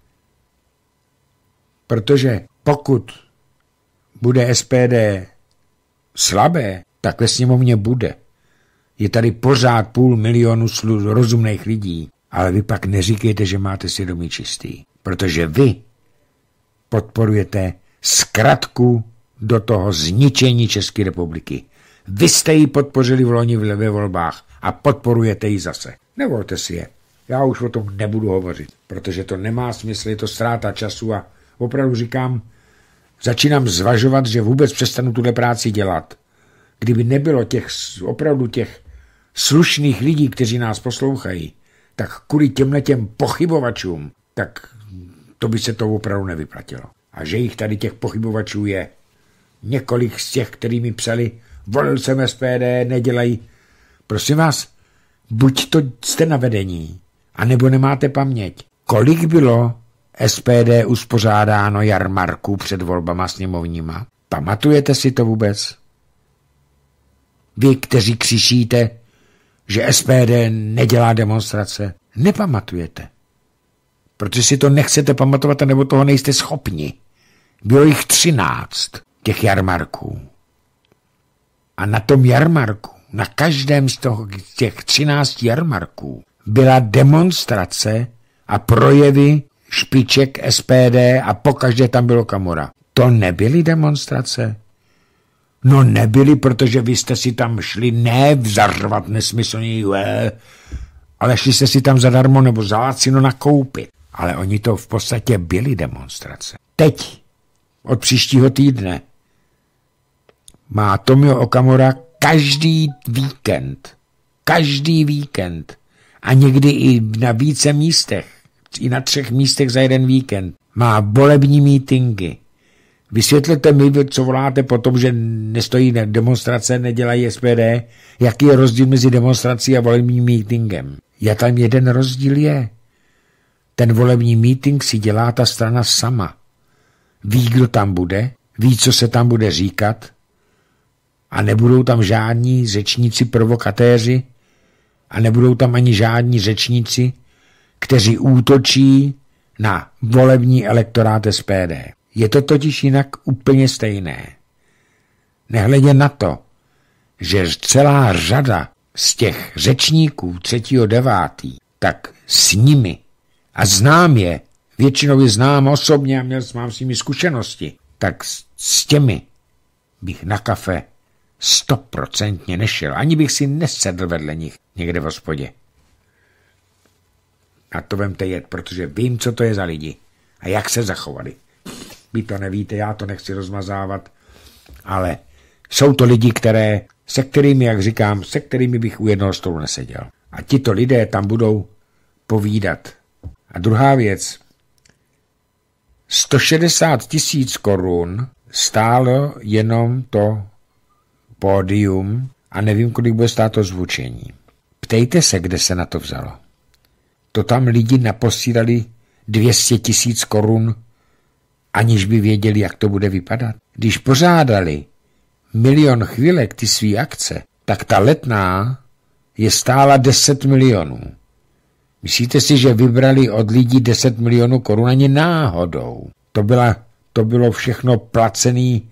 Protože pokud bude SPD slabé, tak ve sněmovně bude. Je tady pořád 500 000 rozumných lidí, ale vy pak neříkejte, že máte svědomí čistý, protože vy podporujete zkratku do toho zničení České republiky. Vy jste ji podpořili v loni ve volbách a podporujete ji zase. Nevolte si je. Já už o tom nebudu hovořit, protože to nemá smysl, je to ztráta času a opravdu říkám, začínám zvažovat, že vůbec přestanu tuhle práci dělat. Kdyby nebylo opravdu těch slušných lidí, kteří nás poslouchají, tak kvůli těm pochybovačům, tak to by se to opravdu nevyplatilo. A že jich tady těch pochybovačů je několik z těch, kteří mi psali, volil jsem SPD, nedělají. Prosím vás, buď to jste na vedení, anebo nemáte paměť. Kolik bylo SPD uspořádáno jarmarků před volbama sněmovníma? Pamatujete si to vůbec? Vy, kteří křičíte, že SPD nedělá demonstrace, nepamatujete. Protože si to nechcete pamatovat, nebo toho nejste schopni. Bylo jich 13, těch jarmarků. A na tom jarmarku, na každém z těch 13 jarmarků, byla demonstrace a projevy špiček SPD a pokaždé tam bylo Okamura. To nebyly demonstrace? No nebyly, protože vy jste si tam šli ne vzarvat nesmyslně, ale šli jste si tam zadarmo nebo za lacino nakoupit. Ale oni to v podstatě byly demonstrace. Teď, od příštího týdne, má Tomio Okamura každý víkend a někdy i na více místech, i na 3 místech za jeden víkend, má volební mítinky. Vysvětlete mi, co voláte potom, že nestojí demonstrace, nedělají SPD, jaký je rozdíl mezi demonstrací a volebním mítingem. Já tam jeden rozdíl je. Ten volební mítink si dělá ta strana sama. Ví, kdo tam bude, ví, co se tam bude říkat a nebudou tam žádní řečníci provokatéři a nebudou tam ani žádní řečníci, kteří útočí na volební elektorát SPD. Je to totiž jinak úplně stejné. Nehledě na to, že celá řada z těch řečníků 3.9., tak s nimi, a znám je, většinou je znám osobně a mám s nimi zkušenosti, tak s těmi bych na kafe 100% nešel. Ani bych si nesedl vedle nich někde v hospodě. A to vemte jet, protože vím, co to je za lidi a jak se zachovali. Vy to nevíte, já to nechci rozmazávat, ale jsou to lidi, se kterými, jak říkám, se kterými bych u jednoho stolu neseděl. A tito lidé tam budou povídat. A druhá věc, 160 000 korun stálo jenom to pódium a nevím, kolik bude stát to zvučení. Ptejte se, kde se na to vzalo. To tam lidi naposílali 200 000 korun, aniž by věděli, jak to bude vypadat. Když pořádali 1 000 000 chvilek ty svý akce, tak ta Letná je stála 10 milionů. Myslíte si, že vybrali od lidí 10 milionů korun ani náhodou? To bylo všechno placené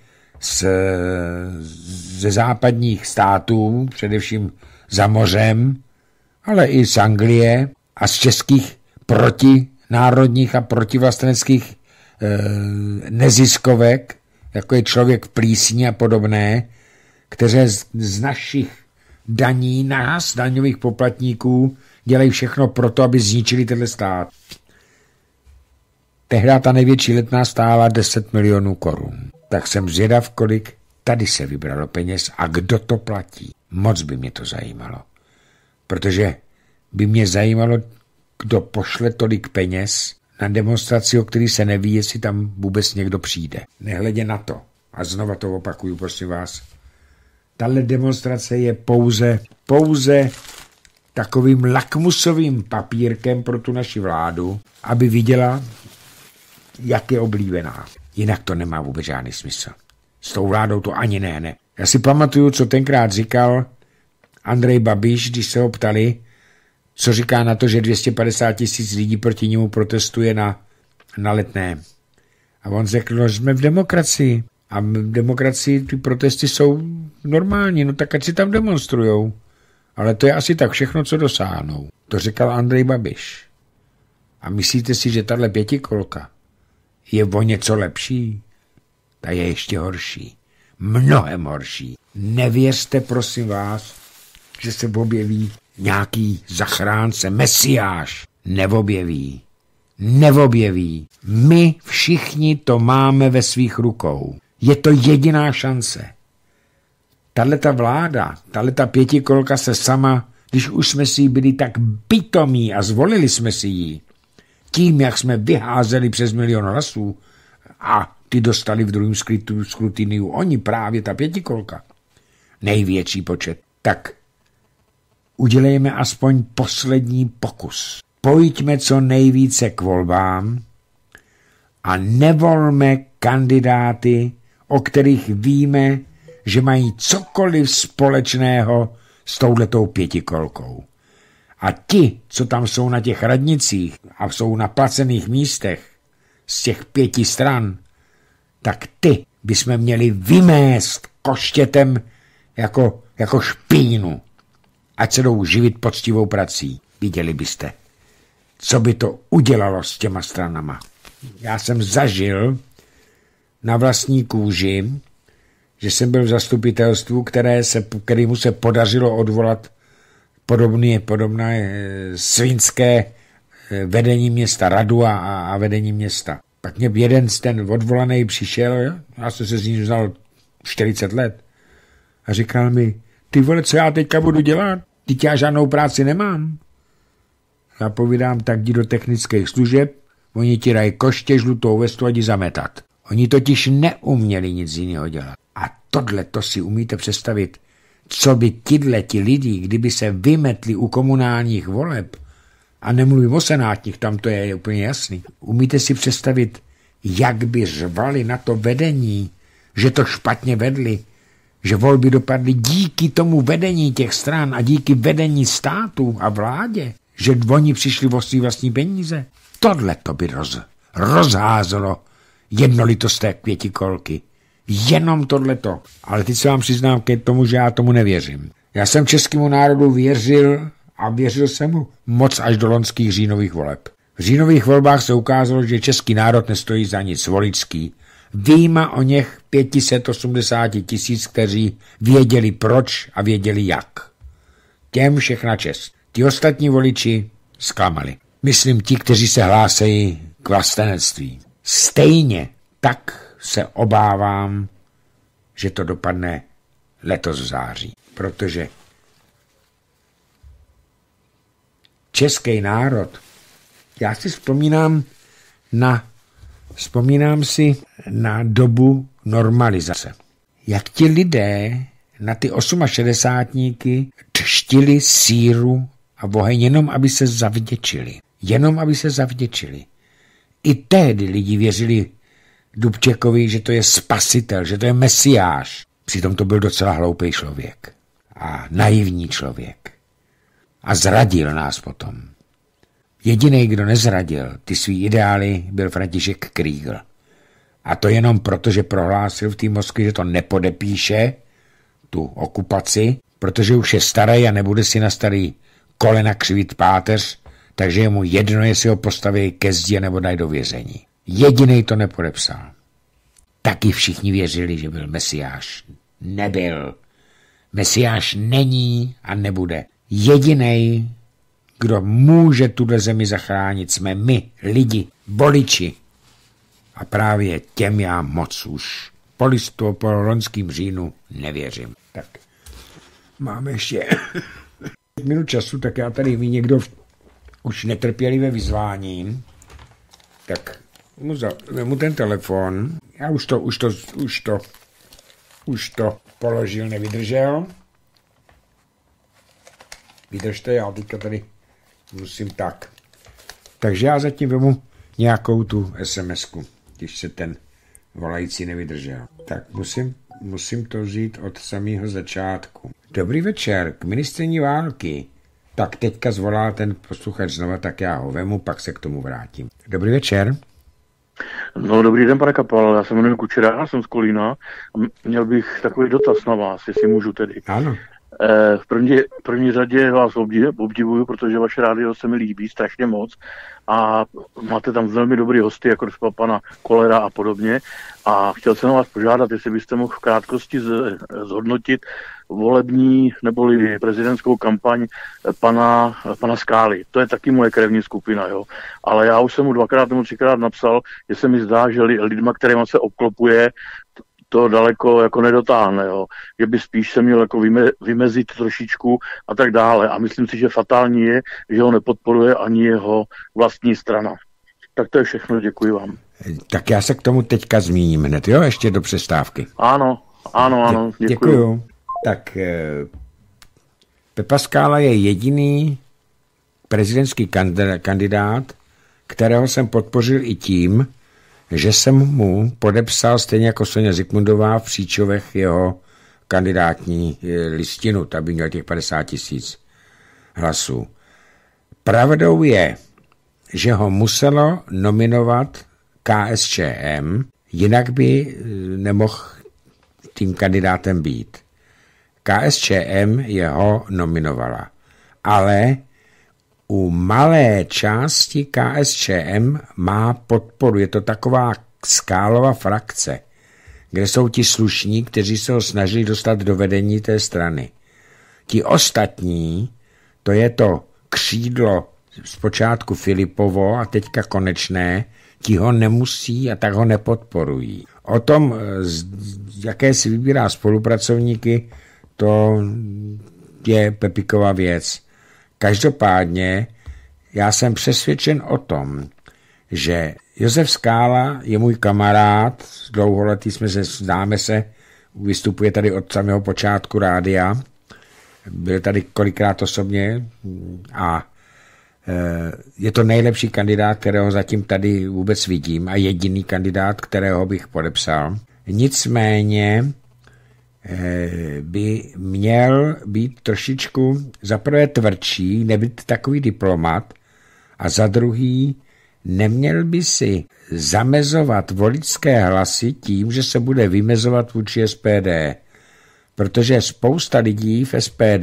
ze západních států, především za mořem, ale i z Anglie a z českých protinárodních a protivlasteneckých neziskovek, jako je Člověk v plísni a podobné, které z našich daní, nás, daňových poplatníků, dělají všechno proto, aby zničili tenhle stát. Tehdy ta největší Letná stála 10 milionů korun. Tak jsem zvědav, kolik tady se vybralo peněz a kdo to platí. Moc by mě to zajímalo. Protože by mě zajímalo, kdo pošle tolik peněz na demonstraci, o který se neví, jestli tam vůbec někdo přijde. Nehledě na to. A znova to opakuju, prosím vás. Tahle demonstrace je pouze takovým lakmusovým papírkem pro tu naši vládu, aby viděla, jak je oblíbená. Jinak to nemá vůbec žádný smysl. S tou vládou to ani ne. Já si pamatuju, co tenkrát říkal Andrej Babiš, když se ho ptali, co říká na to, že 250 000 lidí proti němu protestuje na Letné. A on řekl, že jsme v demokracii. A v demokracii ty protesty jsou normální, no tak ať si tam demonstrujou. Ale to je asi tak všechno, co dosáhnou. To říkal Andrej Babiš. A myslíte si, že tahle 5kolka je o něco lepší? Ta je ještě horší. Mnohem horší. Nevěřte, prosím vás, že se objeví nějaký zachránce, mesiáš. Neobjeví. My všichni to máme ve svých rukou. Je to jediná šance. Tahleta vláda, tahleta 5kolka se sama, když už jsme si ji byli tak pitomí a zvolili jsme si ji, tím, jak jsme vyházeli přes 1 000 000 hlasů a ty dostali v druhém skrutiniu, oni právě ta 5kolka, největší počet, tak udělejme aspoň poslední pokus. Pojďme co nejvíce k volbám a nevolme kandidáty, o kterých víme, že mají cokoliv společného s touhletou pětikolkou. A ti, co tam jsou na těch radnicích a jsou na placených místech z těch 5 stran, tak ty bychom měli vymést koštětem jako špínu. Ať se jdou živit poctivou prací. Viděli byste, co by to udělalo s těma stranama. Já jsem zažil na vlastní kůži, že jsem byl v zastupitelstvu, kterému se podařilo odvolat podobné svinské vedení města, radu a vedení města. Pak mě jeden z ten odvolaný přišel, já jsem se z ní znal 40 let, a říkal mi, ty vole, co já teďka budu dělat? Teď já žádnou práci nemám. Já povídám, tak jdi do technických služeb, oni ti dají koště, žlutou vestu a jdi zametat. Oni totiž neuměli nic jiného dělat. A tohle to si umíte představit, co by ti lidi, kdyby se vymetli u komunálních voleb, a nemluvím o senátních, tam to je úplně jasný. Umíte si představit, jak by řvali na to vedení, že to špatně vedli, že volby dopadly díky tomu vedení těch stran a díky vedení státu a vládě, že oni přišli o svý vlastní peníze. Tohle to by rozházelo jednolitost té pětikolky. Jenom tohleto. Ale teď se vám přiznám k tomu, že já tomu nevěřím. Já jsem českému národu věřil a věřil jsem mu moc až do loňských říjnových voleb. V říjnových volbách se ukázalo, že český národ nestojí za nic voličský. Vyjma o něch 580 000, kteří věděli proč a věděli jak. Těm všechna čest. Ti ostatní voliči zklamali. Myslím ti, kteří se hlásejí k vlastenectví. Stejně tak se obávám, že to dopadne letos v září. Protože český národ, já si vzpomínám si na dobu normalizace. Jak ti lidé na ty 68 třtili síru a oheň jenom, aby se zavděčili. Jenom, aby se zavděčili. I tehdy lidi věřili Dubčekovi, že to je spasitel, že to je mesiáš. Přitom to byl docela hloupý člověk. A naivní člověk. A zradil nás potom. Jediný, kdo nezradil ty svý ideály, byl František Krígl. A to jenom proto, že prohlásil v té Moskvě, že to nepodepíše, tu okupaci, protože už je starý a nebude si na starý kolena křivit páteř, takže je mu jedno, jestli ho postaví ke zdi nebo dají do vězení. Jedinej to nepodepsal. Taky všichni věřili, že byl mesiáš. Nebyl. Mesiáš není a nebude. Jedinej, kdo může tuhle zemi zachránit, jsme my, lidi, voliči. A právě těm já moc už po loňským říjnu nevěřím. Tak máme ještě 5 minut času, tak já tady ví někdo už netrpělivé vyzvání. Tak mu ten telefon. Já už to položil, nevydržel. Vydržte, já teďka tady musím tak. Takže já zatím vemu nějakou tu SMS-ku, když se ten volající nevydržel. Tak musím to vzít od samého začátku. Dobrý večer, k ministryni války. Tak teďka zvolá ten posluchač znova, tak já ho vemu, pak se k tomu vrátím. Dobrý večer. No, dobrý den, pane Kapal, já se jmenuji Kučera, jsem z Kolína. Měl bych takový dotaz na vás, jestli můžu tedy. Ano. V první řadě vás obdivuju, protože vaše rádio se mi líbí strašně moc a máte tam velmi dobrý hosty, jako třeba pana Kolera a podobně. A chtěl jsem vás požádat, jestli byste mohl v krátkosti zhodnotit volební neboli prezidentskou kampaň pana Skály. To je taky moje krevní skupina, jo. Ale já už jsem mu 2krát nebo 3krát napsal, že se mi zdá, že lidma, kterýma se obklopuje, to daleko jako nedotáhne, jo. Že by spíš se měl jako vymezit trošičku a tak dále. A myslím si, že fatální je, že ho nepodporuje ani jeho vlastní strana. Tak to je všechno, děkuji vám. Tak já se k tomu teďka zmíním hned, jo, ještě do přestávky. Ano, děkuji. Tak Pepa Skála je jediný prezidentský kandidát, kterého jsem podpořil i tím, že jsem mu podepsal stejně jako Soňa Zikmundová v Příčovech jeho kandidátní listinu, aby měl těch 50 000 hlasů. Pravdou je, že ho muselo nominovat KSČM, jinak by nemohl tím kandidátem být. KSČM jeho nominovala, ale u malé části KSČM má podporu. Je to taková Skálova frakce, kde jsou ti slušní, kteří se ho snažili dostat do vedení té strany. Ti ostatní, to je to křídlo zpočátku Filipovo a teďka Konečné, ti ho nemusí a tak ho nepodporují. O tom, jaké si vybírá spolupracovníky, to je Pepikova věc. Každopádně já jsem přesvědčen o tom, že Josef Skála je můj kamarád, dlouholetý známe se, vystupuje tady od samého počátku rádia, byl tady kolikrát osobně a je to nejlepší kandidát, kterého zatím tady vůbec vidím a jediný kandidát, kterého bych podepsal. Nicméně by měl být trošičku za prvé tvrdší, nebyt takový diplomat a za druhý neměl by si zamezovat voličské hlasy tím, že se bude vymezovat vůči SPD. Protože spousta lidí v SPD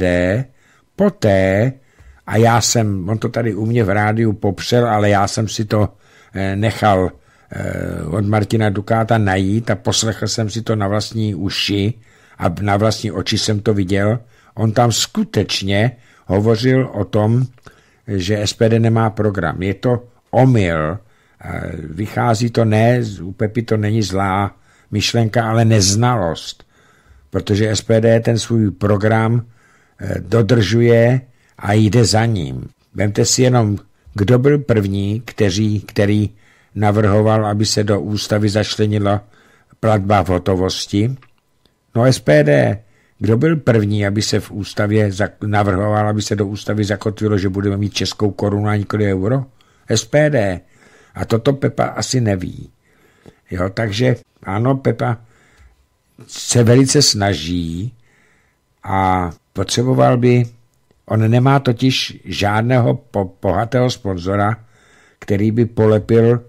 poté, a on to tady u mě v rádiu popřel, ale já jsem si to nechal od Martina Dukáta najít a poslechl jsem si to na vlastní uši a na vlastní oči jsem to viděl. On tam skutečně hovořil o tom, že SPD nemá program. Je to omyl. Vychází to u Pepy to není zlá myšlenka, ale neznalost. Protože SPD ten svůj program dodržuje a jde za ním. Vemte si jenom, kdo byl první, který navrhoval, aby se do ústavy začlenila platba v hotovosti. No SPD. Kdo byl první, aby se v ústavě navrhoval, aby se do ústavy zakotvilo, že budeme mít českou korunu a nikoli euro? SPD. A toto Pepa asi neví. Jo, takže ano, Pepa se velice snaží a potřeboval by, on nemá totiž žádného bohatého sponzora, který by polepil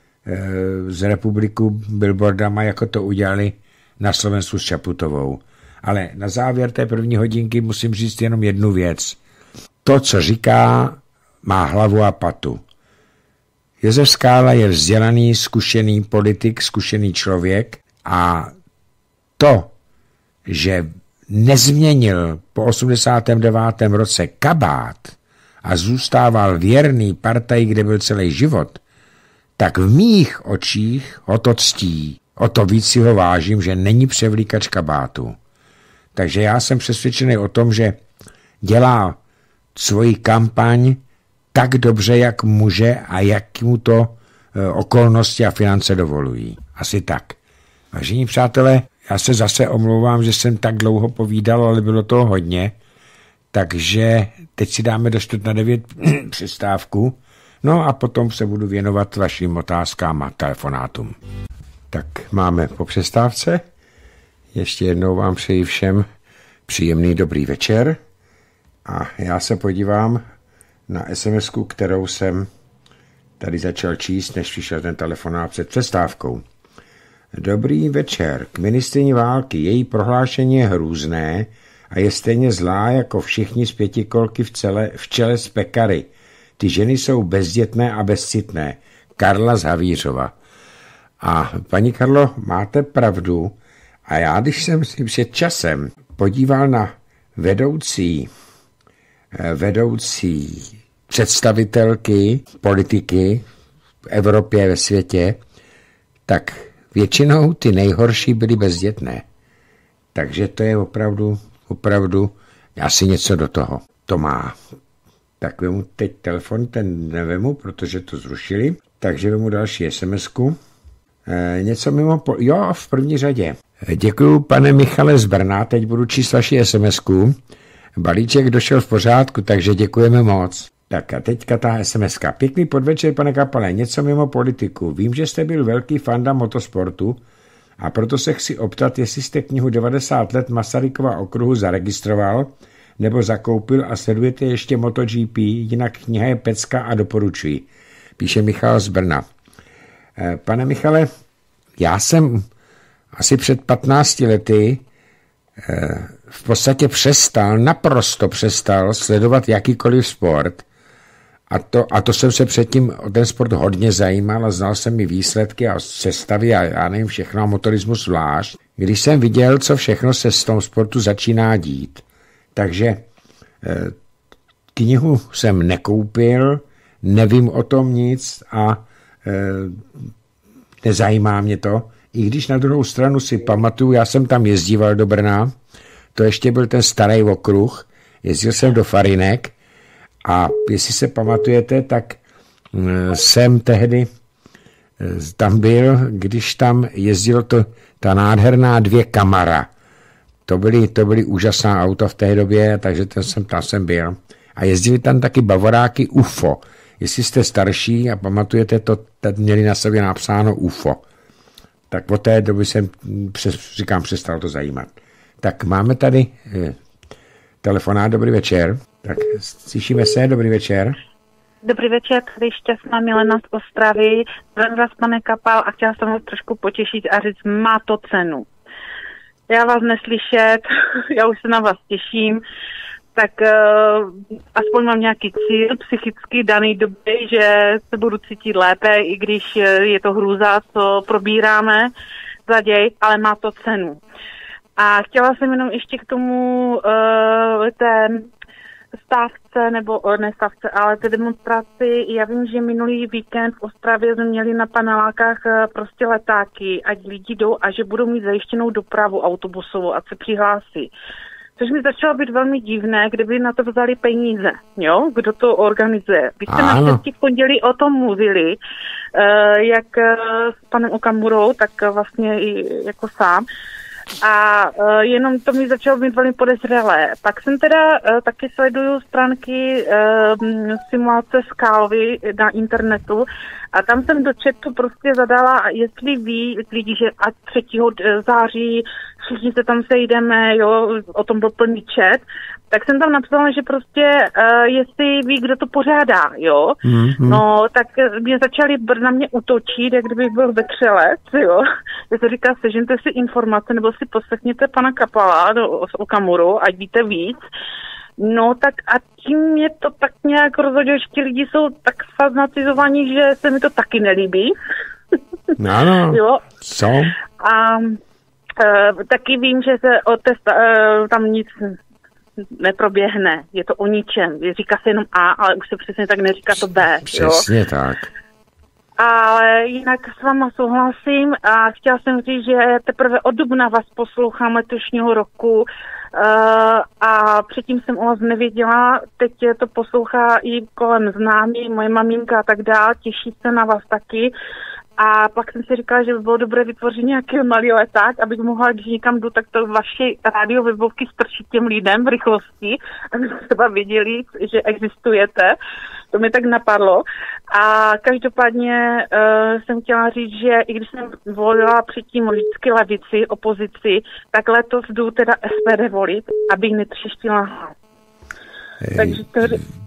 z republiku billboardama, jako to udělali na Slovensku s Čaputovou. Ale na závěr té první hodinky musím říct jenom jednu věc. To, co říká, má hlavu a patu. Josef Skála je vzdělaný, zkušený politik, zkušený člověk a to, že nezměnil po 89. roce kabát a zůstával věrný partaji, kde byl celý život, tak v mých očích ho to ctí. O to víc si ho vážím, že není převlíkač kabátu. Takže já jsem přesvědčený o tom, že dělá svoji kampaň tak dobře, jak může a jak mu to okolnosti a finance dovolují. Asi tak. Vážení přátelé, já se zase omlouvám, že jsem tak dlouho povídal, ale bylo toho hodně. Takže teď si dáme do 8:45 přestávku. No a potom se budu věnovat vašim otázkám a telefonátům. Tak máme po přestávce. Ještě jednou vám přeji všem příjemný dobrý večer. A já se podívám na SMS-ku, kterou jsem tady začal číst, než přišel ten telefonát před přestávkou. Dobrý večer. K ministryni války. Její prohlášení je hrůzné a je stejně zlá jako všichni z pětikolky v čele z Pekary. Ty ženy jsou bezdětné a bezcitné. Karla z Havířova. A paní Karlo, máte pravdu. A já, když jsem si před časem podíval na vedoucí představitelky politiky v Evropě, ve světě, tak většinou ty nejhorší byly bezdětné. Takže to je opravdu asi něco do toho. To má. Tak vemu teď telefon, ten nevemu, protože to zrušili. Takže vemu další SMS-ku. Něco mimo... Jo, v první řadě. Děkuju, pane Michale z Brna, teď budu číst vaši SMS-ku. Balíček došel v pořádku, takže děkujeme moc. Tak a teďka ta SMS-ka. Pěkný podvečer, pane Kapale, něco mimo politiku. Vím, že jste byl velký fanda motosportu A proto se chci optat, jestli jste knihu 90 let Masarykova okruhu zaregistroval nebo zakoupil a sledujete ještě MotoGP, jinak kniha je pecka a doporučuji. Píše Michal z Brna. Pane Michale, já jsem asi před 15 lety v podstatě naprosto přestal sledovat jakýkoliv sport. A to jsem se předtím o ten sport hodně zajímal a znal jsem mi výsledky a sestavy a já nevím všechno a motorismus zvlášť. Když jsem viděl, co všechno se z toho sportu začíná dít. Takže knihu jsem nekoupil, nevím o tom nic a nezajímá mě to. I když na druhou stranu si pamatuju, já jsem tam jezdíval do Brna, to ještě byl ten starý okruh, jezdil jsem do Farinek a jestli se pamatujete, tak jsem tehdy tam byl, když tam jezdilo ta nádherná 2 Camara. To byly úžasná auta v té době, takže tam jsem byl. A jezdili tam taky bavoráky UFO. Jestli jste starší a pamatujete to, měli na sobě napsáno UFO. Tak od té doby jsem, přestal to zajímat. Tak máme tady telefonát, dobrý večer. Tak slyšíme se, dobrý večer. Dobrý večer, tady Šťastná Milena z Ostravy. Zdravím vás, pane Kapal, a chtěla jsem vás trošku potěšit a říct, má to cenu. Já vás neslyšet, já už se na vás těším, tak aspoň mám nějaký cíl psychicky daný doby, že se budu cítit lépe, i když je to hrůza, co probíráme za děj, ale má to cenu. A chtěla jsem jenom ještě k tomu té stávce, nebo ne stávce, ale té demonstraci. Já vím, že minulý víkend v Ostravě jsme měli na panelákách prostě letáky, ať lidi jdou a že budou mít zajištěnou dopravu autobusovou, ať se přihlásí. Což mi začalo být velmi divné, kdyby na to vzali peníze, jo? Kdo to organizuje. Vy jste naštěstí v pondělí o tom mluvili, jak s panem Okamurou, tak vlastně i jako sám. A jenom to mi začalo být velmi podezřelé. Pak jsem teda taky sleduju stránky simulace Skálovy na internetu a tam jsem do chatu prostě zadala, jestli ví lidi, že ať 3. září všichni se tam sejdeme, jo, o tom byl plný chat, tak jsem tam napsala, že prostě jestli ví, kdo to pořádá, jo. No, tak mě začali na mě útočit, jak kdybych byl vetřelec, jo. Já se říká, sežente si informace, nebo si poslechněte pana Kapala z Okamuru, ať víte víc. No, tak a tím mě to tak nějak rozhodilo, že ti lidi jsou tak fanatizovaní, že se mi to taky nelíbí. Ano, jo. Co? A taky vím, že se tam nic neproběhne. Je to o ničem. Říká se jenom A, ale už se přesně tak neříká to B. Přesně jo? tak. Ale jinak s váma souhlasím a chtěla jsem říct, že teprve od dubna vás poslouchám letošního roku a předtím jsem o vás nevěděla. Teď to poslouchá i kolem známí, moje maminka a tak dále, těší se na vás taky. A pak jsem si říkala, že by bylo dobré vytvořit nějaký malý leták, abych mohla, když někam jdu, tak to vaše rádiowebovky strčit těm lidem v rychlosti, aby třeba věděli, že existujete. To mi tak napadlo. A každopádně jsem chtěla říct, že i když jsem volila předtím vždycky levici, opozici, tak letos jdu teda SPD volit, abych netřeštila hlas. Takže to...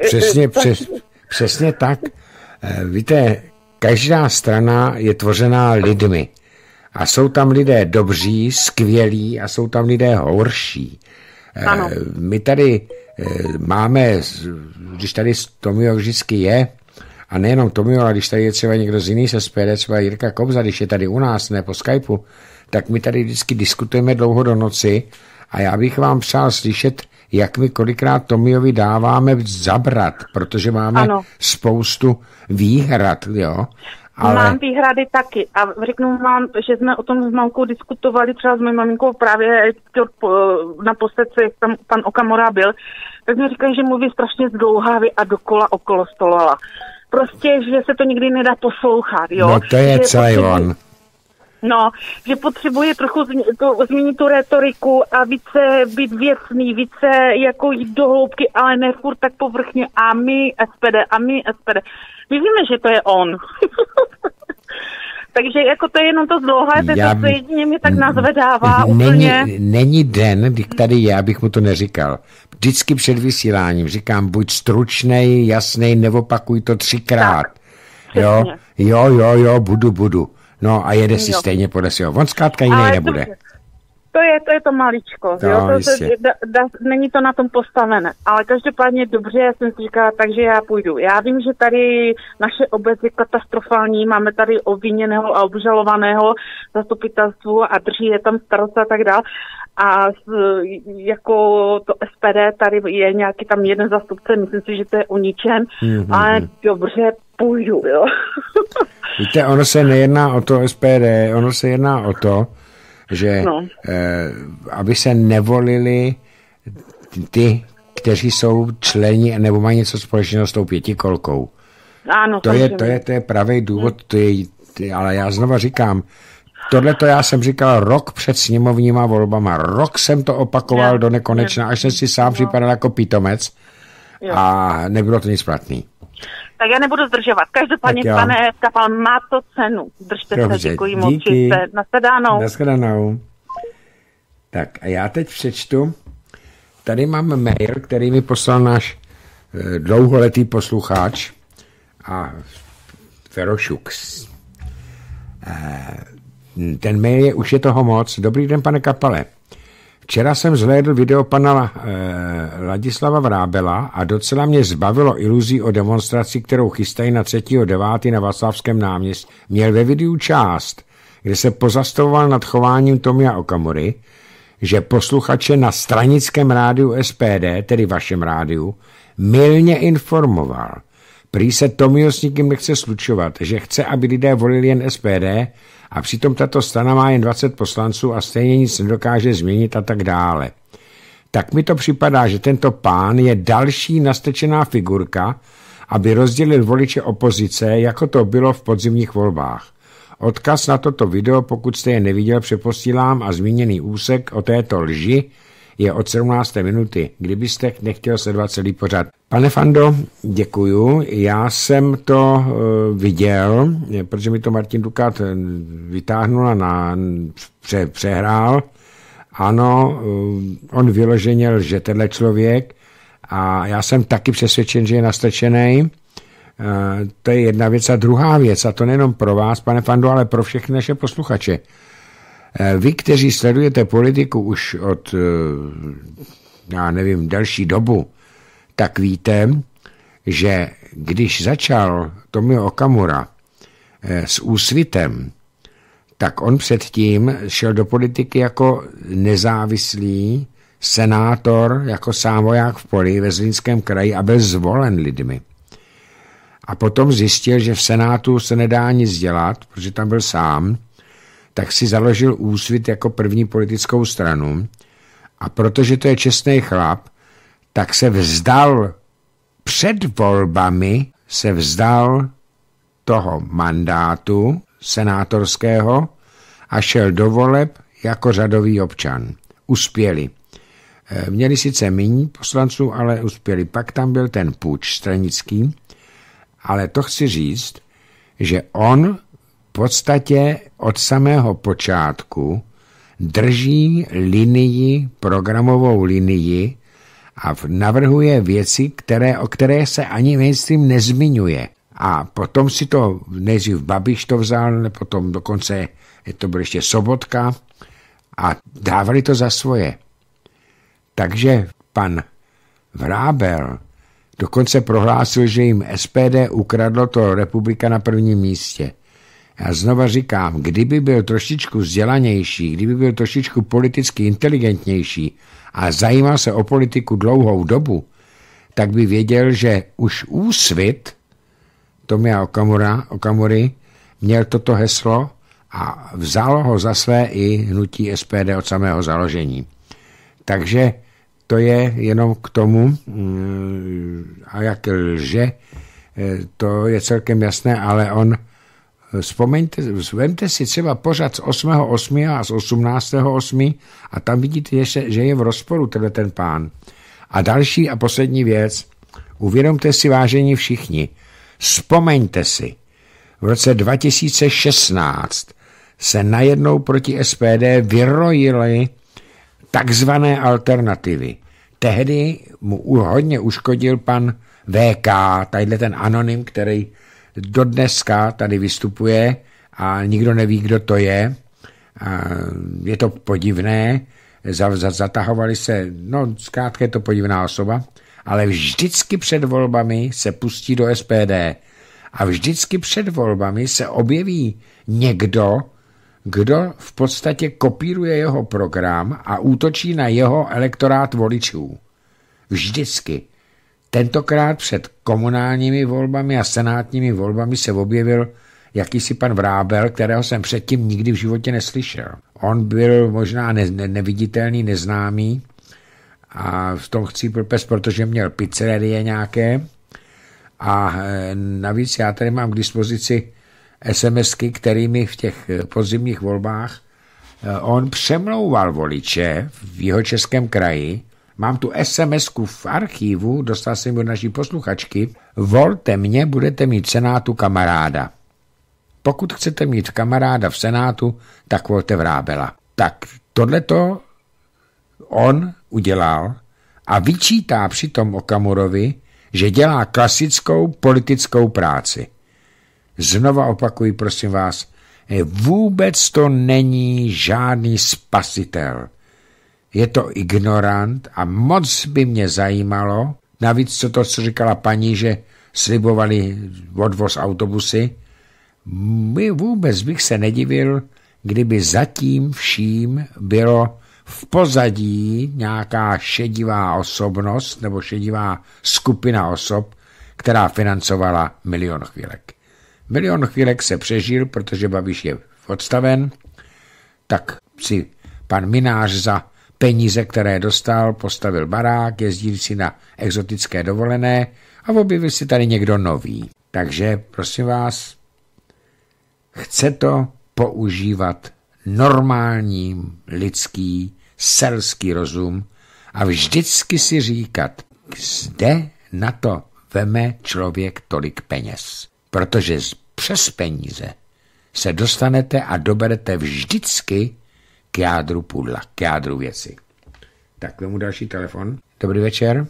Přesně tak. Víte, každá strana je tvořená lidmi. A jsou tam lidé dobří, skvělí a jsou tam lidé horší. Ano. My tady máme, když tady Tomio vždycky je, a nejenom Tomio, ale když tady je třeba někdo z jiný z SPD, třeba Jirka Kobza, když je tady u nás, ne po Skypeu, tak my tady vždycky diskutujeme dlouho do noci a já bych vám přál slyšet, jak my kolikrát Tomiovi dáváme zabrat, protože máme spoustu výhrad, jo. Ale... Mám výhrady taky a řeknu vám, že jsme o tom s mamkou diskutovali třeba s mojí maminkou právě naposled, jak tam pan Okamura byl, tak mi říkali, že mluví strašně zdlouhavě a dokola okolo stolola. Prostě, že se to nikdy nedá poslouchat, jo. No to je celý on. No, že potřebuje trochu změnit tu retoriku a více být věcný, více jako jít do hloubky, ale ne furt tak povrchně a my SPD. My víme, že to je on. Takže jako to je jenom to zdlouhé, to jedině mě tak nazvedává úplně. Není den, kdy tady je, abych mu to neříkal. Vždycky před vysíláním říkám, buď stručnej, jasnej, neopakuj to 3krát. Tak, jo, budu. No a jede si stejně podle svého. On zkrátka jiný nebude. To je to maličko, není to na tom postavené, ale každopádně dobře, já jsem si říkala, takže já půjdu. Já vím, že tady naše obec je katastrofální, máme tady obviněného a obžalovaného zastupitelstvu a drží je tam starosta a tak dále. A jako to SPD, tady je nějaký tam jeden zastupce, myslím si, že to je o ničem, ale dobře, půjdu, jo. Víte, ono se nejedná o to SPD, ono se jedná o to, že aby se nevolili ty, kteří jsou členi nebo mají něco společného s tou pětikolkou. Ano, to je pravý důvod, ale já znova říkám, tohleto já jsem říkal rok před sněmovníma volbama, rok jsem to opakoval do nekonečna, až jsem si sám připadal jako pitomec a nebylo to nic platný. Tak já nebudu zdržovat. Každopádně, pane Kapal, má to cenu. Držte se, děkuji moc. Nashledanou. Tak a já teď přečtu. Tady mám mail, který mi poslal náš dlouholetý posluchač a Ferošux. Ten mail už je toho moc. Dobrý den, pane Kapale. Včera jsem zhlédl video pana Ladislava Vrábela a docela mě zbavilo iluzí o demonstraci, kterou chystají na 3.9. na Václavském náměstí. Měl ve videu část, kde se pozastavoval nad chováním Tomia Okamury, že posluchače na stranickém rádiu SPD, tedy vašem rádiu, mylně informoval. Prý se Tomio s nikým nechce slučovat, že chce, aby lidé volili jen SPD a přitom tato strana má jen 20 poslanců a stejně nic nedokáže změnit a tak dále. Tak mi to připadá, že tento pán je další nastrčená figurka, aby rozdělil voliče opozice, jako to bylo v podzimních volbách. Odkaz na toto video, pokud jste je neviděl, přeposílám a zmíněný úsek o této lži je od 17. minuty, kdybyste nechtěl sledovat celý pořad. Pane Fando, děkuju. Já jsem to viděl, protože mi to Martin Dukat vytáhnul a přehrál. Ano, on vyloženě lže, tenhle člověk, a já jsem taky přesvědčen, že je nastrčený. To je jedna věc. A druhá věc, a to nejenom pro vás, pane Fando, ale pro všechny naše posluchače. Vy, kteří sledujete politiku už od, já nevím, delší dobu, tak víte, že když začal Tomio Okamura s Úsvitem, tak on předtím šel do politiky jako nezávislý senátor, jako sám voják v poli ve Zlínském kraji a byl zvolen lidmi. A potom zjistil, že v Senátu se nedá nic dělat, protože tam byl sám, tak si založil Úsvit jako první politickou stranu a protože to je čestný chlap, tak se vzdal před volbami, se vzdal toho mandátu senátorského a šel do voleb jako řadový občan. Uspěli. Měli sice méně poslanců, ale uspěli. Pak tam byl ten puč stranický, ale to chci říct, že on v podstatě od samého počátku drží linii, programovou linii a navrhuje věci, o které se ani mainstream nezmiňuje. A potom si to nejdřív Babiš to vzal, potom dokonce to byl ještě Sobotka a dávali to za svoje. Takže pan Vrábel dokonce prohlásil, že jim SPD ukradlo to Republika na prvním místě. Já znova říkám, kdyby byl trošičku vzdělanější, kdyby byl trošičku politicky inteligentnější a zajímal se o politiku dlouhou dobu, tak by věděl, že už Úsvit Tomia Okamury měl toto heslo a vzalo ho za své i hnutí SPD od samého založení. Takže to je jenom k tomu, a jak lže, to je celkem jasné, ale on, vemte si třeba pořad z 8.8. a z 18.8. a tam vidíte, že je v rozporu ten pán. A další a poslední věc, uvědomte si, vážení všichni, vzpomeňte si, v roce 2016 se najednou proti SPD vyrojily takzvané alternativy. Tehdy mu hodně uškodil pan VK, tadyhle ten anonym, který dodneska tady vystupuje a nikdo neví, kdo to je. Je to podivné, zatahovali se, no zkrátka je to podivná osoba, ale vždycky před volbami se pustí do SPD a vždycky před volbami se objeví někdo, kdo v podstatě kopíruje jeho program a útočí na jeho elektorát voličů. Vždycky. Tentokrát před komunálními volbami a senátními volbami se objevil jakýsi pan Vrábel, kterého jsem předtím nikdy v životě neslyšel. On byl možná neviditelný, neznámý a v tom chcípl pes, protože měl pizzerie nějaké a navíc já tady mám k dispozici SMSky, kterými v těch podzimních volbách on přemlouval voliče v Jihočeském kraji. Mám tu SMSku v archivu, dostal jsem od naší posluchačky. Volte mě, budete mít v Senátu kamaráda. Pokud chcete mít kamaráda v Senátu, tak volte Vrábela. Tak tohleto on udělal a vyčítá přitom Okamurovi, že dělá klasickou politickou práci. Znova opakuji, prosím vás, vůbec to není žádný spasitel. Je to ignorant a moc by mě zajímalo, navíc co říkala paní, že slibovali odvoz autobusy, vůbec bych se nedivil, kdyby zatím vším bylo v pozadí nějaká šedivá osobnost nebo šedivá skupina osob, která financovala Milion chvílek. Milion chvílek se přežil, protože Babiš je odstaven, tak si pan Minář za peníze, které dostal, postavil barák, jezdil si na exotické dovolené a objevil si tady někdo nový. Takže, prosím vás, chce to používat normální, lidský, selský rozum a vždycky si říkat, zde na to veme člověk tolik peněz. Protože přes peníze se dostanete a doberete vždycky k jádru pudla, k jádru věci. Tak vemu další telefon. Dobrý večer.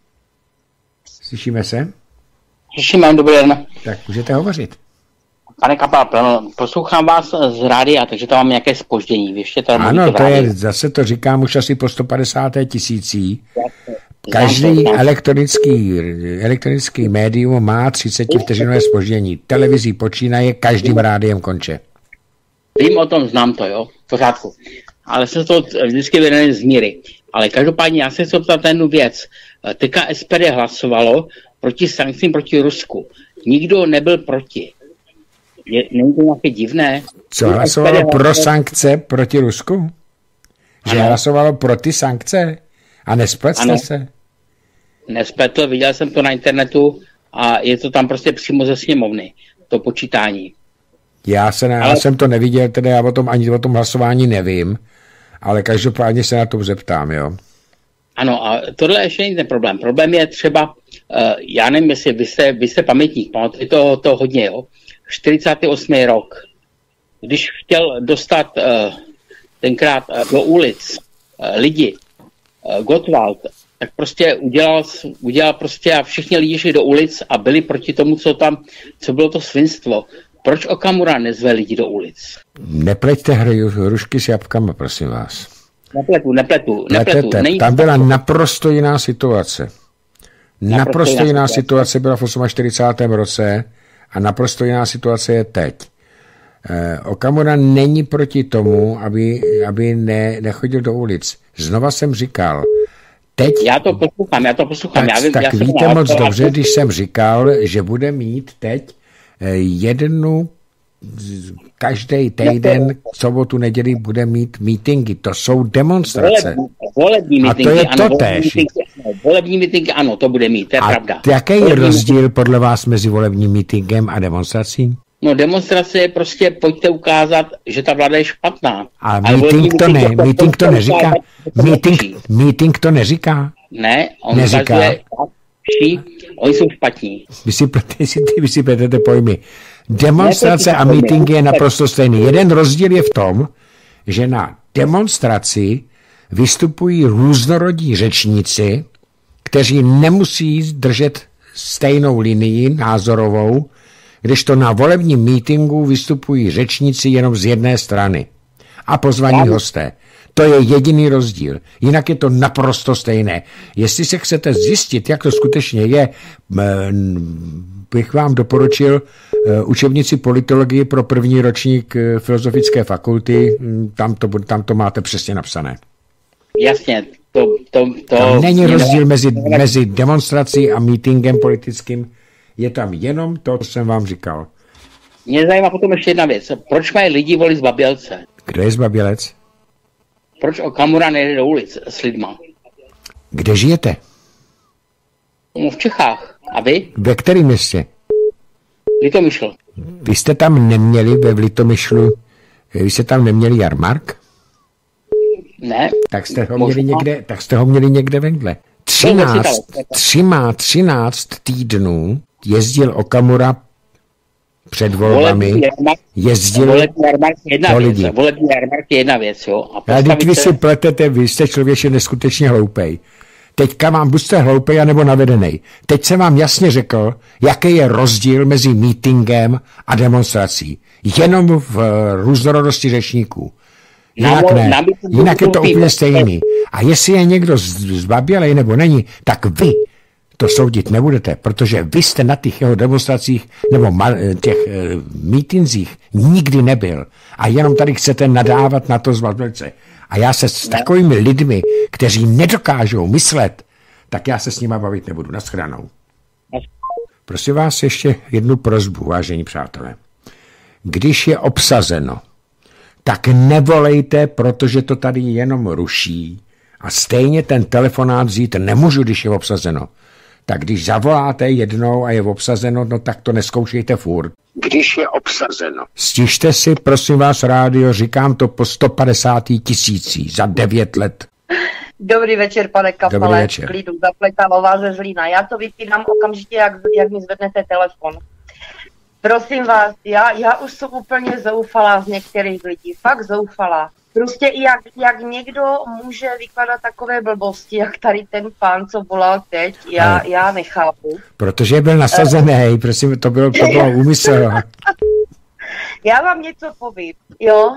Slyšíme se? Slyšíme, dobrý den. Tak můžete hovořit. Pane Kapal, poslouchám vás z rádia, takže to mám nějaké zpoždění. Ještě to ano, to je, zase to říkám už asi po 150. tisící. Každý elektronický médium má 30 vteřinové zpoždění. Televizí počínaje, každým rádiem konče. Vím o tom, znám to, jo, v pořádku. Ale jsem to vždycky vydaný z míry. Ale každopádně já se chci ptat jednu věc. Teďka SPD hlasovalo proti sankcím proti Rusku. Nikdo nebyl proti. Není to nějaké divné? Co hlasovalo pro sankce proti Rusku? Že hlasovalo pro ty sankce? A nespletl se? Nespletl, viděl jsem to na internetu a je to tam prostě přímo ze sněmovny, to počítání. Já jsem to neviděl, teda já ani o tom hlasování nevím, ale každopádně se na to zeptám, jo. Ano, a tohle ještě není ten problém. Problém je třeba, já nevím, jestli vy jste pamětník, pamatujete to hodně, jo. 48. rok, když chtěl dostat tenkrát do ulic lidi, Gottwald, tak prostě udělal prostě a všichni lidi šli do ulic a byli proti tomu, co bylo to svinstvo. Proč Okamura nezve lidi do ulic? Nepleťte hrušky s jabkama, prosím vás. Nepletu. Tam byla naprosto jiná situace. Naprosto jiná situace byla v 48. roce a naprosto jiná situace je teď. Okamura není proti tomu, aby nechodil do ulic. Znova jsem říkal, teď... Já to poslouchám. Tak víte moc dobře, když jsem říkal, že bude mít teď jednu každý týden, sobotu, neděli bude mít mítingy. To jsou demonstrace. Volební mítingy, a to je totéž. Volební mítingy, ano, to bude mít, to je pravda. Jaký je rozdíl podle vás mezi volebním mítingem a demonstrací? No demonstrace je prostě, pojďte ukázat, že ta vláda je špatná. A míting to neříká. Míting to neříká. Ne, on neříká. Oni jsou špatní. Vy si pletete pojmy. Demonstrace a mítinky je naprosto stejný. Jeden rozdíl je v tom, že na demonstraci vystupují různorodí řečníci, kteří nemusí držet stejnou linii názorovou, kdežto na volebním mítinku vystupují řečníci jenom z jedné strany a pozvaní hosté. To je jediný rozdíl. Jinak je to naprosto stejné. Jestli se chcete zjistit, jak to skutečně je, bych vám doporučil učebnici politologie pro první ročník Filozofické fakulty. Tam to máte přesně napsané. Jasně. Tam není rozdíl mezi demonstrací a mítinkem politickým. Je tam jenom to, co jsem vám říkal. Mě zajímá potom ještě jedna věc. Proč mají lidi volit zbabělce? Kdo je zbabělec? Proč Okamura nejde do ulic s lidma? Kde žijete? V Čechách. A vy? Ve kterém městě? Litomyšl. Vy jste tam neměli v Litomyšlu, vy jste tam neměli jarmark? Ne. Tak jste ho měli někde venhle. 13 týdnů jezdil Okamura před volbami, volební jarmark je jedna věc, jo. A teď vy si pletete, vy jste člověče neskutečně hloupej. Teďka vám buď jste hloupej, anebo navedenej. Teď jsem vám jasně řekl, jaký je rozdíl mezi mítingem a demonstrací. Jenom v různorodosti řečníků. Jinak je to úplně stejný. A jestli je někdo zbabělej nebo není, tak vy to soudit nebudete, protože vy jste na těch jeho demonstracích nebo těch mítinzích nikdy nebyl. A jenom tady chcete nadávat na to zbabělce. A já se s takovými lidmi, kteří nedokážou myslet, tak já se s nima bavit nebudu. Naschranou. Prosím vás ještě jednu prosbu, vážení přátelé. Když je obsazeno, tak nevolejte, protože to tady jenom ruší. A stejně ten telefonát vzít nemůžu, když je obsazeno. Tak když zavoláte jednou a je obsazeno, no tak to neskoušejte furt. Když je obsazeno. Stižte si, prosím vás, rádio, říkám to po 150 000 za 9 let. Dobrý večer, pane Kapale. Dobrý večer. Klidu, Zapletalová ze Zlína. Já to vypínám okamžitě, jak mi zvednete telefon. Prosím vás, já už jsem úplně zoufalá z některých lidí. Fakt zoufalá. Prostě jak někdo může vykládat takové blbosti, jak tady ten pán, co volal teď, já nechápu. Protože byl nasazený, prosím, to bylo úmysl. Já vám něco povím, jo.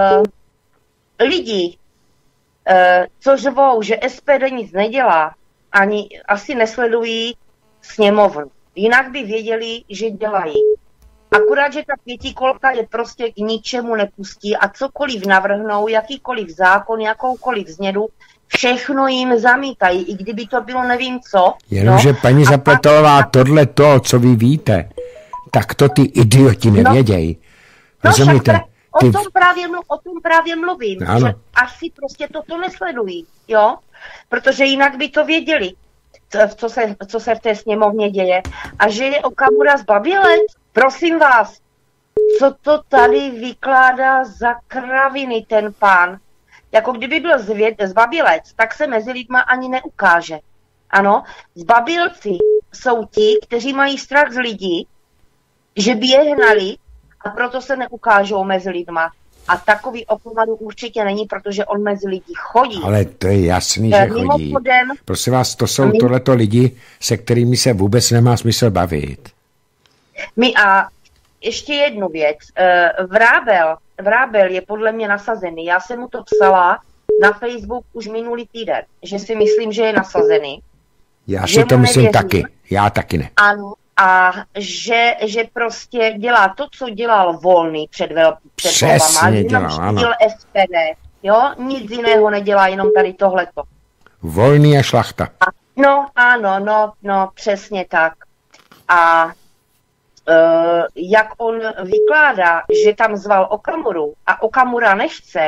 Lidi, co řvou, že SPD nic nedělá, ani asi nesledují sněmovnu. Jinak by věděli, že dělají. Akurát, že ta pětikolka je prostě k ničemu nepustí a cokoliv navrhnou, jakýkoliv zákon, jakoukoliv změnu, všechno jim zamítají, i kdyby to bylo nevím co. Jenomže paní Zapletalová, tohle to, co vy víte, tak to ty idioti nevědějí. Rozumíte? O tom právě mluvím, ano. Že asi prostě toto nesledují, jo? Protože jinak by to věděli, co se v té sněmovně děje. A že je Okamura zbabělec, prosím vás, co to tady vykládá za kraviny ten pán? Jako kdyby byl zbabělec, tak se mezi lidma ani neukáže. Ano, zbabělci jsou ti, kteří mají strach z lidí, že by je hnali a proto se neukážou mezi lidma. A takový Okamura určitě není, protože on mezi lidi chodí. Ale to je jasný, že chodí. Prosím vás, to jsou tohleto lidi, se kterými se vůbec nemá smysl bavit. A ještě jednu věc. Vrábel je podle mě nasazený. Já jsem mu to psala na Facebook už minulý týden, že si myslím, že je nasazený. Já si to myslím taky. Já taky ne. Ano. A že prostě dělá to, co dělal Volný před volbama. Jenom štíl SPD. Jo? Nic jiného nedělá, jenom tady tohleto. Volný a Šlachta. No, ano, přesně tak. A jak on vykládá, že tam zval Okamuru a Okamura nechce,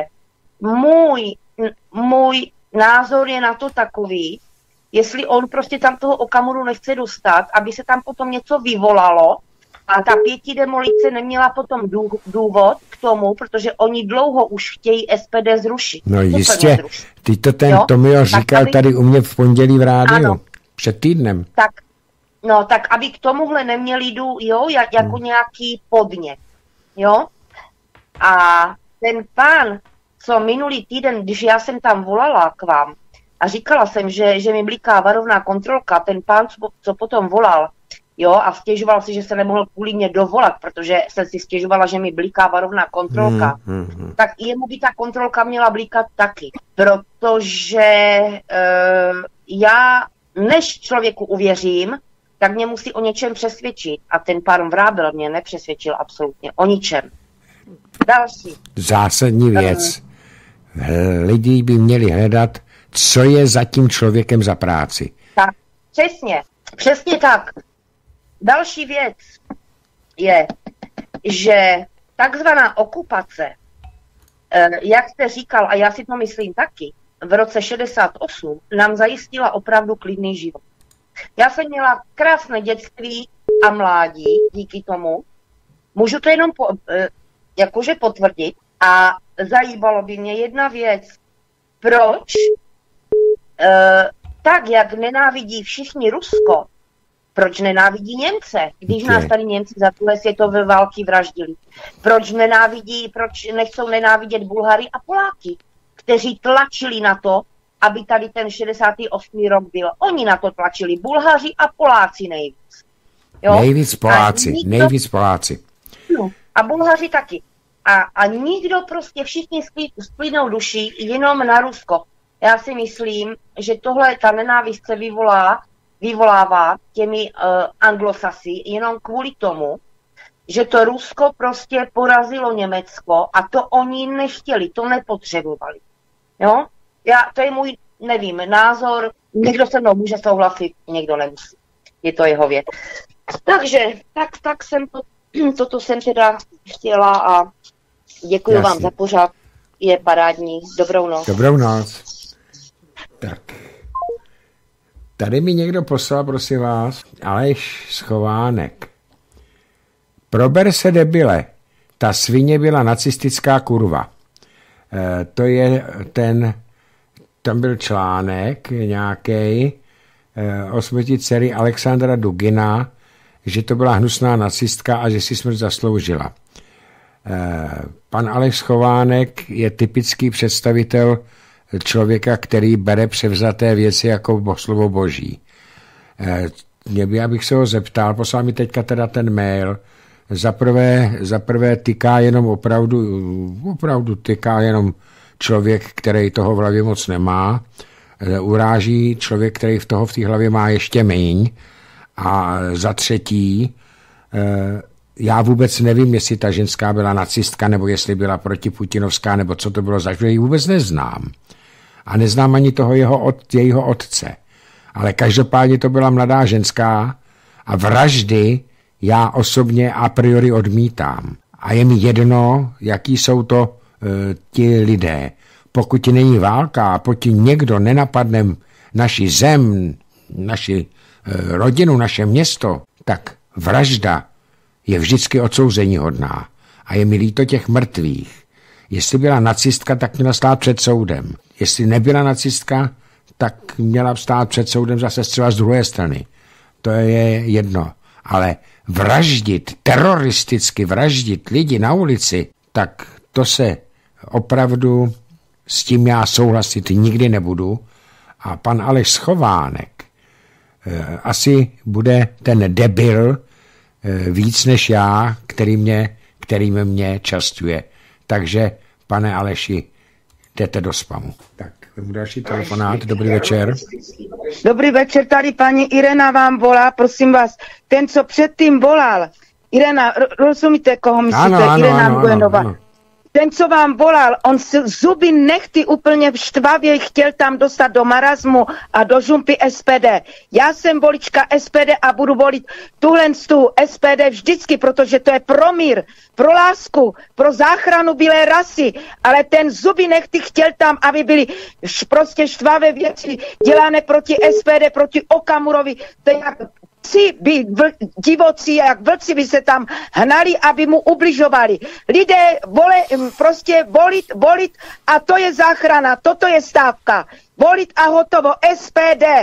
můj názor je na to takový, jestli on prostě tam toho Okamuru nechce dostat, aby se tam potom něco vyvolalo a ta pětidemolice neměla potom důvod k tomu, protože oni dlouho už chtějí SPD zrušit. No jistě, ty to ten Tomio říkal tady u mě v pondělí v rádiu, před týdnem. No, tak aby k tomuhle neměli jo, jako nějaký podnět, jo. A ten pán, co minulý týden, když já jsem tam volala k vám a říkala jsem, že mi bliká varovná kontrolka, ten pán, co potom volal, jo, a stěžoval si, že se nemohl kvůli mě dovolat, protože jsem si stěžovala, že mi bliká varovná kontrolka, tak jemu by ta kontrolka měla blikat taky, protože já, než člověku uvěřím, tak mě musí o něčem přesvědčit. A ten pán Vrábel mě nepřesvědčil absolutně o ničem. Další. Zásadní věc. Lidi by měli hledat, co je za tím člověkem za práci. Tak, přesně tak. Další věc je, že takzvaná okupace, jak jste říkal, a já si to myslím taky, v roce 68 nám zajistila opravdu klidný život. Já jsem měla krásné dětství a mládí díky tomu. Můžu to jenom jakože potvrdit. A zajímalo by mě jedna věc. Proč tak, jak nenávidí všichni Rusko, proč nenávidí Němce, když nás tady Němci za druhé světové války vraždili? Proč nechcou nenávidět Bulhary a Poláky, kteří tlačili na to, aby tady ten 68. rok byl. Oni na to tlačili, Bulhaři a Poláci nejvíc. Jo? Nejvíc Poláci. No, a Bulhaři taky. A nikdo prostě, všichni s klidnou duší, jenom na Rusko. Já si myslím, že tohle ta nenávist se vyvolává těmi anglosasy jenom kvůli tomu, že to Rusko prostě porazilo Německo a to oni nechtěli, to nepotřebovali. Jo? To je můj, nevím, názor, někdo se mnou může souhlasit, někdo nemusí. Je to jeho věc. Takže, tak jsem toto jsem teda chtěla a děkuji vám za pořád. Je parádní. Dobrou noc. Dobrou noc. Tak. Tady mi někdo poslal, prosím vás, Aleš Schovánek. Prober se, debile. Ta svině byla nacistická kurva. To je tam byl článek nějaký o smrti dcery Alexandra Dugina, že to byla hnusná nacistka a že si smrt zasloužila. Pan Aleš Schovánek je typický představitel člověka, který bere převzaté věci jako slovo boží. Já bych se ho zeptal, poslal mi teďka teda ten mail, za prvé tyká jenom opravdu tyká jenom člověk, který toho v hlavě moc nemá, uráží člověk, který toho v té hlavě má ještě míň. A za třetí, já vůbec nevím, jestli ta ženská byla nacistka, nebo jestli byla protiputinovská, nebo co to bylo zač, ji vůbec neznám. A neznám ani toho jejího otce. Ale každopádně to byla mladá ženská a vraždy já osobně a priori odmítám. A je mi jedno, jaký jsou to ti lidé. Pokud není válka a pokud někdo nenapadne naši zem, naši rodinu, naše město, tak vražda je vždycky odsouzení hodná. A je mi líto těch mrtvých. Jestli byla nacistka, tak měla stát před soudem. Jestli nebyla nacistka, tak měla stát před soudem zase třeba z druhé strany. To je jedno. Ale teroristicky vraždit lidi na ulici, tak to se opravdu s tím já souhlasit nikdy nebudu. A pan Aleš Schovánek asi bude ten debil víc než já, který mě častuje. Takže, pane Aleši, jdete do spamu. Tak, další telefonát. Dobrý večer. Dobrý večer, tady paní Irena vám volá, prosím vás. Ten, co předtím volal, Irena, rozumíte, koho myslíte? Irena Buenová. Ten, co vám volal, on zuby nechty úplně štvavě chtěl tam dostat do marazmu a do žumpy SPD. Já jsem volička SPD a budu volit tuhle SPD vždycky, protože to je pro mír, pro lásku, pro záchranu bílé rasy, ale ten zuby nechty chtěl tam, aby byly prostě štvavé věci dělané proti SPD, proti Okamurovi, to je jak divocí, jak vlci by se tam hnali, aby mu ubližovali. Lidé prostě volit a to je záchrana, toto je stávka. Volit a hotovo, SPD.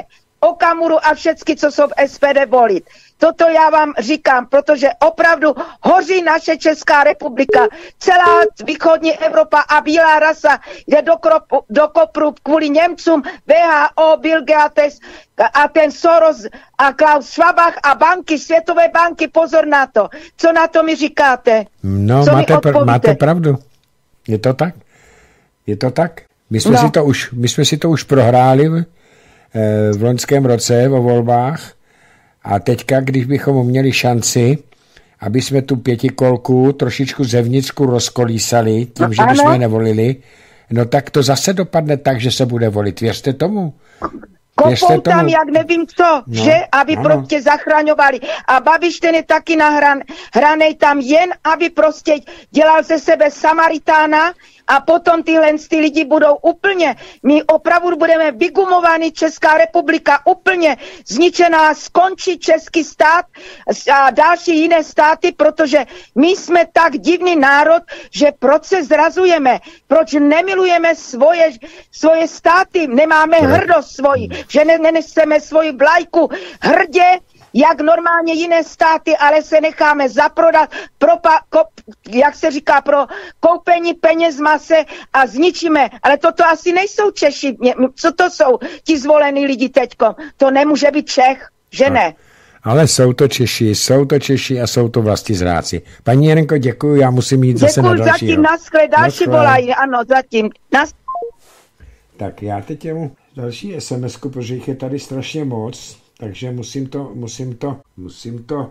Okamuru a všechny, co jsou v SPD volit. Toto já vám říkám, protože opravdu hoří naše Česká republika. Celá východní Evropa a bílá rasa jde do kopru kvůli Němcům, WHO, Bill Gates a ten Soros a Klaus Schwabach a banky, světové banky, pozor na to. Co na to mi říkáte? No, máte pravdu. Je to tak? Je to tak? My jsme si to už prohráli v loňském roce o volbách a teďka, když bychom měli šanci, aby jsme tu pětikolku trošičku zevnitřku rozkolísali tím, že bychom je nevolili, no tak to zase dopadne tak, že se bude volit. Věřte tomu. Kopou tam, jak nevím co, že? Aby prostě zachraňovali. A Babiš ten je taky hranej tam jen, aby prostě dělal ze sebe Samaritána a potom tyhle lidi budou úplně, my opravdu budeme vygumovaní, Česká republika úplně zničená, skončí český stát a další jiné státy, protože my jsme tak divný národ, že proč se zrazujeme, proč nemilujeme svoje státy, nemáme hrdost svoji, že neneseme svoji vlajku hrdě, jak normálně jiné státy, ale se necháme zaprodat jak se říká, pro koupení penězma se a zničíme. Ale toto asi nejsou Češi. Co to jsou ti zvolení lidi teďko? To nemůže být Čech, že ne? Ale jsou to Češi a jsou to vlastizráci. Paní Jerenko, děkuji, já musím jít zase na další. Děkuji zatím, naschle, další volají, ano, zatím. Tak já teď jemu další SMS-ku, protože jich je tady strašně moc. Takže musím to.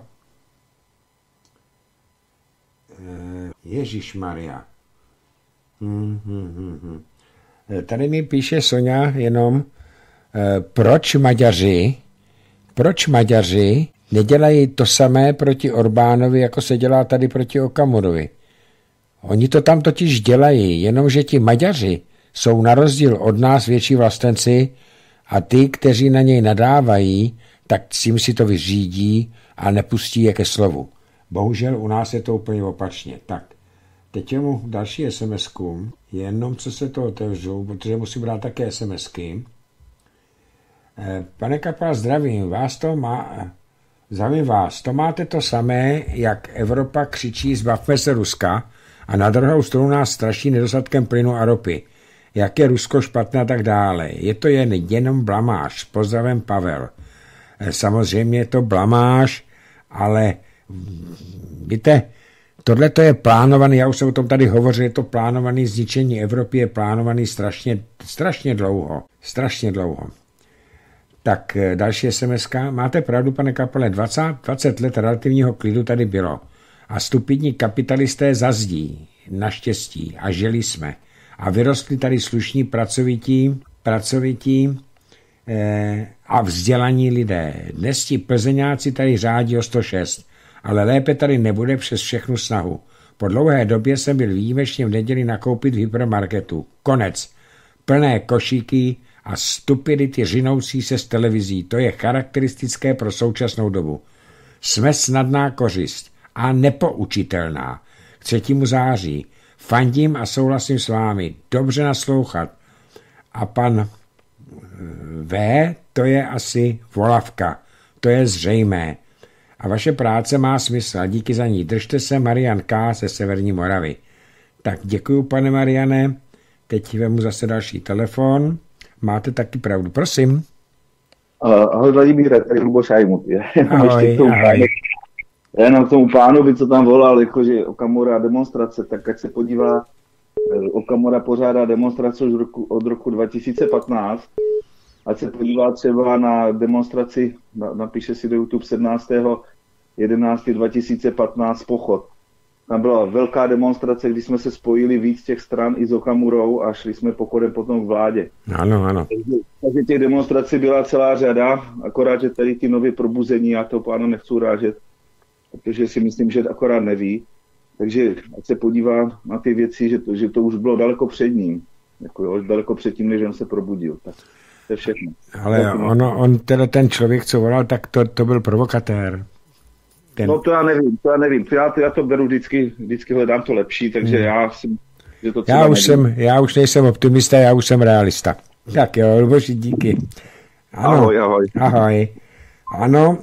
Ježišmarja. Tady mi píše Sonja jenom, proč Maďaři nedělají to samé proti Orbánovi, jako se dělá tady proti Okamurovi. Oni to tam totiž dělají, jenomže ti Maďaři jsou na rozdíl od nás větší vlastenci a ty, kteří na něj nadávají, tak tím si to vyřídí a nepustí je ke slovu. Bohužel u nás je to úplně opačně. Tak, teď je mu další SMS-ku, jenom co se to otevřu, protože musím brát také SMS-ky. Pane Kapal, zdravím vás, to máte to samé, jak Evropa křičí zbavme se Ruska a na druhou stranu nás straší nedostatkem plynu a ropy. Jak je Rusko špatné a tak dále. Je to jenom blamáž. Pozdravím, Pavel. Samozřejmě je to blamáž, ale víte, tohle to je plánovaný, já už jsem o tom tady hovořil, je to plánovaný zničení Evropy, je plánovaný strašně dlouho. Strašně dlouho. Tak další SMS-ka. Máte pravdu, pane Kapale, 20 let relativního klidu tady bylo. A stupidní kapitalisté zazdí, naštěstí, a žili jsme. A vyrostli tady slušní, pracovití a vzdělaní lidé. Dnes ti plzeňáci tady řádí o 106, ale lépe tady nebude přes všechnu snahu. Po dlouhé době jsem byl výjimečně v neděli nakoupit v hypermarketu. Konec. Plné košíky a stupidity řinoucí se z televizí. To je charakteristické pro současnou dobu. Jsme snadná kořist a nepoučitelná. K 3. září. Fandím a souhlasím s vámi. Dobře naslouchat. A pan V, to je asi volavka. To je zřejmé. A vaše práce má smysl. A díky za ní. Držte se, Marian K. ze Severní Moravy. Tak děkuju, pane Mariane. Teď vemu zase další telefon. Máte taky pravdu. Prosím. Ahoj, Vladimíre, tady Luboš Ajmut. Ahoj. Jenom k tomu pánovi, co tam volal, jakože Okamura demonstrace, tak ať se podívá, Okamura pořádá demonstrace už od roku 2015, ať se podívá třeba na demonstraci, napíše si do YouTube 17.11.2015 pochod. Tam byla velká demonstrace, kdy jsme se spojili víc těch stran i s Okamurou a šli jsme pochodem potom k vládě. Ano. Takže těch demonstrací byla celá řada, akorát, že tady ty nově probuzení, já to pána nechci urážet, protože si myslím, že akorát neví. Takže ať se podívá na ty věci, že to už bylo daleko před ním. Daleko před tím, než on se probudil. Tak to je všechno. Ale on teda ten člověk, co volal, tak to byl provokatér. No to já nevím. Já to beru vždycky hledám to lepší, takže já to já už nejsem optimista, já už jsem realista. Tak jo, Luboši, díky. Ano, ahoj, ahoj. Ahoj. Ano,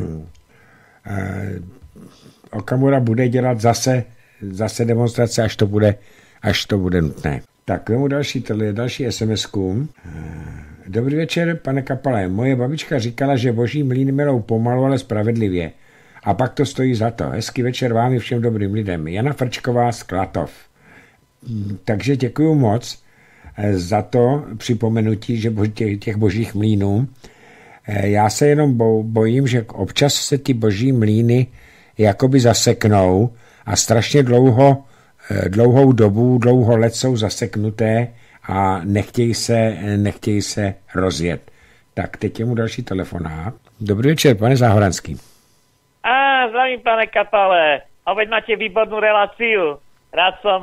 Okamura bude dělat zase demonstrace, až to bude nutné. Tak, vemu další SMS-ku. Dobrý večer, pane Kapale. Moje babička říkala, že boží mlýny melou pomalu, ale spravedlivě. A pak to stojí za to. Hezký večer vám i všem dobrým lidem. Jana Frčková z Klatov. Takže děkuju moc za to připomenutí, že těch božích mlýnů. Já se jenom bojím, že občas se ty boží mlýny jakoby zaseknou a strašně dlouhou dobu, dlouho let jsou zaseknuté a nechtějí se rozjet. Tak, teď je mu další telefonát. Dobrý večer, pane Záhoranský. Zdravím, pane Kapale. Opäť máte výbornú reláciu. Rád som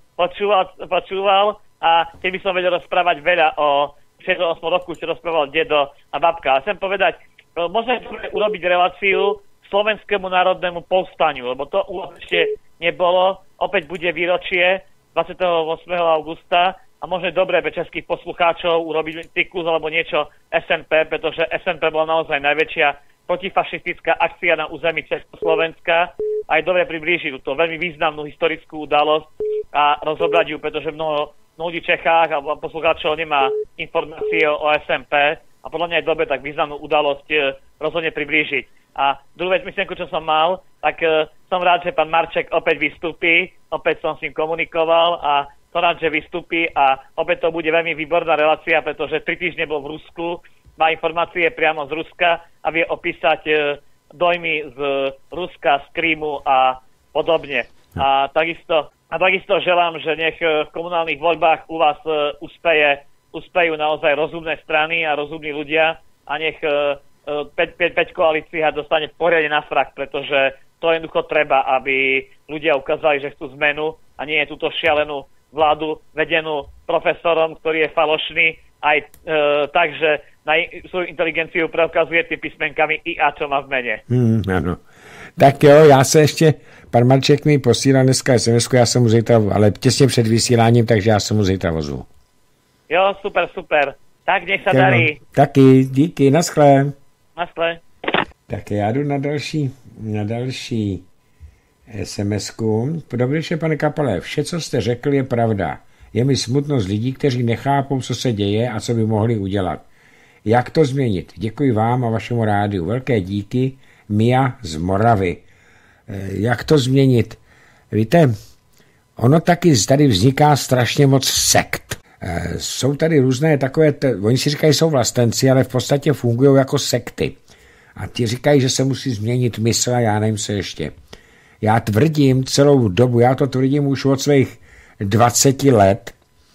počúval a keby som vedel rozprávať veľa o 68 roku, čo rozprával dedo a babka. A chcem povedať, môžem urobiť reláciu Slovenskému národnému povstaniu, lebo to ešte nebolo. Opäť bude výročie 28. augusta a možno dobre pre českých poslucháčov urobiť cyklus alebo niečo SNP, pretože SNP bola naozaj najväčšia protifašistická akcia na území Československa a je dobre priblížiť túto veľmi významnú historickú udalosť a rozobrať ju, pretože mnoho ľudí v Čechách a poslucháčov nemá informácie o SMP a podľa mňa je dobre tak významnú udalosť rozhodne priblížiť. A druhú vec, myšlienku, čo som mal, tak som rád, že pán Marček opäť vystúpi, opäť som s ním komunikoval a som rád, že vystúpi a opäť to bude veľmi výborná relácia, pretože 3 týždne bol v Rusku, má informácie priamo z Ruska a vie opísať dojmy z Ruska, z Krímu a podobne. A takisto želám, že nech v komunálnych voľbách u vás uspejú naozaj rozumné strany a rozumní ľudia a nech 5 koalícia dostane poriadne na frak, pretože to jednoducho treba, aby ľudia ukázali, že chcú zmenu a nie je túto šialenú vládu vedenú profesorom, ktorý je falošný aj takže na svoju inteligenciu preukazuje tým písmenkami I a čo má v mene. Ano. Tak jo, já se ještě, pan Marček mi posílá dneska SMS-ku, já jsem mu zítra, ale těsně před vysíláním, takže já jsem mu zítra ozvu. Jo, super. Tak nech sa darí. Taky, díky, naschle. Naschle. Tak já jdu na další SMS-ku. Dobrý večer, pane Kapale, vše, co jste řekl, je pravda. Je mi smutno z lidí, kteří nechápou, co se děje a co by mohli udělat. Jak to změnit? Děkuji vám a vašemu rádiu. Velké díky. Mia z Moravy. Jak to změnit? Víte, ono taky tady vzniká strašně moc sekt. Jsou tady různé takové, oni si říkají, jsou vlastenci, ale v podstatě fungují jako sekty. A ti říkají, že se musí změnit mysl a já nevím se ještě. Já tvrdím celou dobu, já to tvrdím už od svých 20 let,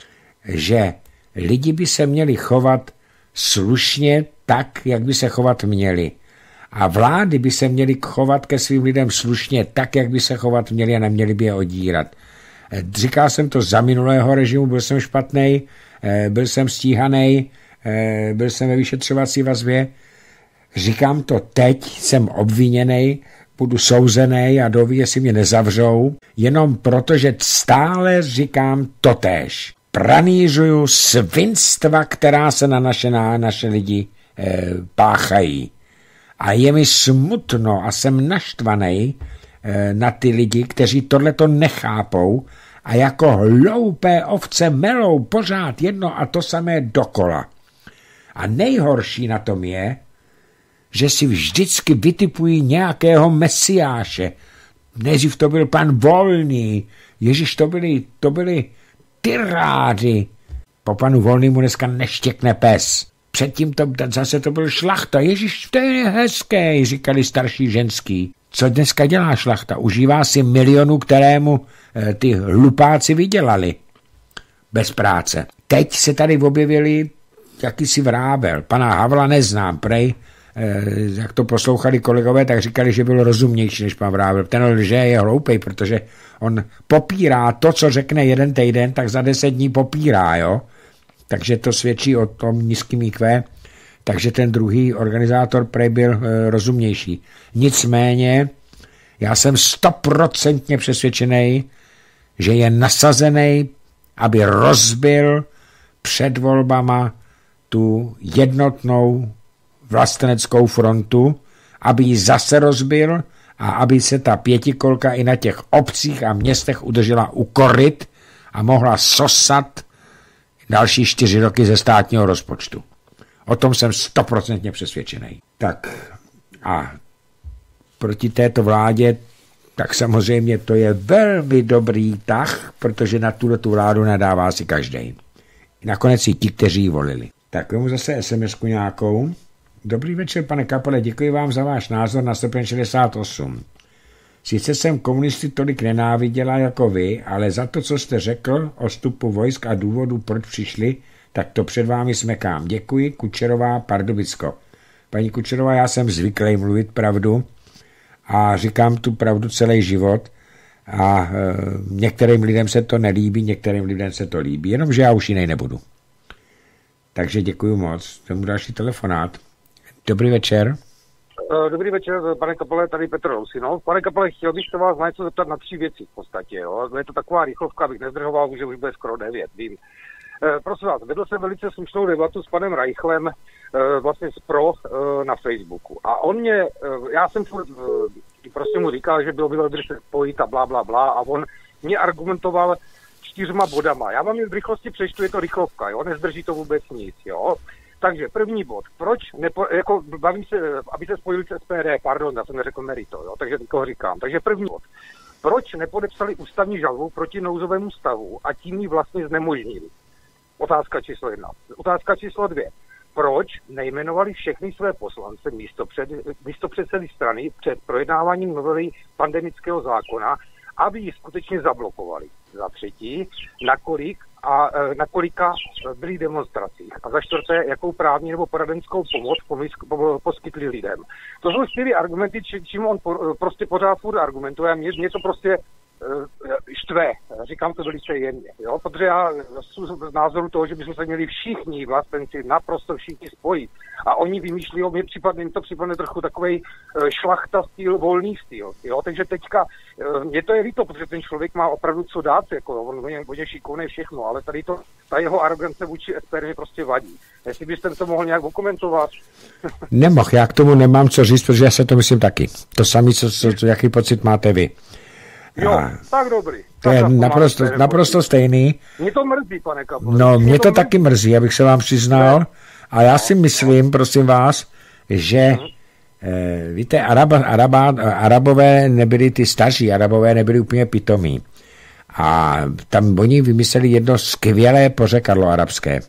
že lidi by se měli chovat slušně tak, jak by se chovat měli. A vlády by se měly chovat ke svým lidem slušně tak, jak by se chovat měli a neměli by je odírat. Říkal jsem to za minulého režimu, byl jsem špatnej, byl jsem stíhanej, byl jsem ve vyšetřovací vazbě. Říkám to teď, jsem obviněnej, budu souzenej a doví, jestli mě nezavřou, jenom proto, že stále říkám totéž. Pranířuju svinstva, která se na naše lidi páchají. A je mi smutno a jsem naštvaný na ty lidi, kteří tohleto nechápou a jako hloupé ovce melou pořád jedno a to samé dokola. A nejhorší na tom je, že si vždycky vytipují nějakého mesiáše. Nejdřív to byl pan Volný, Ježíš, to byli tyrády. Po panu Volnýmu dneska neštěkne pes. Předtím zase to byl Šlachta. Ježíš, to je hezké, říkali starší ženský. Co dneska dělá Šlachta? Užívá si milionů, kterému ty hlupáci vydělali. Bez práce. Teď se tady objevili jakýsi Vrábel. Pana Havla neznám, prej. Jak to poslouchali kolegové, tak říkali, že byl rozumnější než pan Vrábel. Ten lže je hloupej, protože on popírá to, co řekne jeden týden, tak za 10 dní popírá, jo. Takže to svědčí o tom nízkým IQ. Takže ten druhý organizátor prej byl rozumnější. Nicméně já jsem 100% přesvědčený, že je nasazený, aby rozbil před volbama tu jednotnou vlasteneckou frontu, aby ji zase rozbil a aby se ta pětikolka i na těch obcích a městech udržela u koryt a mohla sosat další 4 roky ze státního rozpočtu. O tom jsem 100% přesvědčený. Tak a proti této vládě, tak samozřejmě to je velmi dobrý tah, protože na tu vládu nadává si každej. Nakonec i ti, kteří ji volili. Tak vemu zase SMS-ku nějakou. Dobrý večer, pane Kapale, děkuji vám za váš názor na srpen 68. Sice jsem komunisty tolik nenáviděla jako vy, ale za to, co jste řekl o vstupu vojsk a důvodu, proč přišli, tak to před vámi smekám. Děkuji, Kučerová, Pardubicko. Paní Kučerová, já jsem zvyklý mluvit pravdu a říkám tu pravdu celý život a některým lidem se to nelíbí, některým lidem se to líbí, jenomže já už jinej nebudu. Takže děkuji moc. Tomu další telefonát. Dobrý večer. Dobrý večer, pane Kapale, tady Petr Rousinov. Pane Kapale, chtěl bych se vás na něco zeptat na 3 věci v podstatě. Jo? Je to taková rychlovka, abych nezdržoval, že už bude skoro 9, vím. Prosím vás, vedl jsem velice slušnou debatu s panem Reichlem vlastně pro na Facebooku. A on mě, já jsem prostě mu říkal, že bylo dobré se spojit a blá, blá, blá, a on mě argumentoval 4 bodama. Já vám je v rychlosti přečtu, je to rychlovka, jo, nezdrží to vůbec nic, jo. Takže první bod, proč, jako bavím se, aby se spojili s SPD, pardon, já jsem neřekl merito, jo, takže teďko říkám. Takže první bod, proč nepodepsali ústavní žalobu proti nouzovému stavu a tím ji vlastně znemožnili? Otázka číslo 1. Otázka číslo 2. Proč nejmenovali všechny své poslance místopředsedy strany před projednáváním novely pandemického zákona, aby ji skutečně zablokovali? Za 3. Na kolika byli demonstracích? A za 4. jakou právní nebo poradenskou pomoc poskytli lidem? To jsou 4 argumenty, čím on prostě pořád furt argumentuje. Mě to prostě štve, říkám to velice jemně, jo? Protože já jsem z názoru toho, že bychom se měli všichni vlastenci, naprosto všichni spojit. A oni vymýšlí, jim to připadne trochu takovej šlachta styl, volný styl, jo? Takže teďka, mě to je líto, protože ten člověk má opravdu co dát, jako on je šikovný všechno, ale tady ta jeho arogance vůči SPD mě prostě vadí. Jestli byste to mohl nějak okomentovat. Nemohl, já k tomu nemám co říct, protože já se to myslím taky. To samé, jaký pocit máte vy. Jo, tak dobrý. To je naprosto stejný. Mě to mrzí, pane Kapole. No, mě to taky mrzí, abych se vám přiznal. A já si myslím, prosím vás, že víte, Arabové nebyli ty staří, Arabové nebyli úplně pitomí. A tam oni vymysleli jedno skvělé pořekadlo arabské.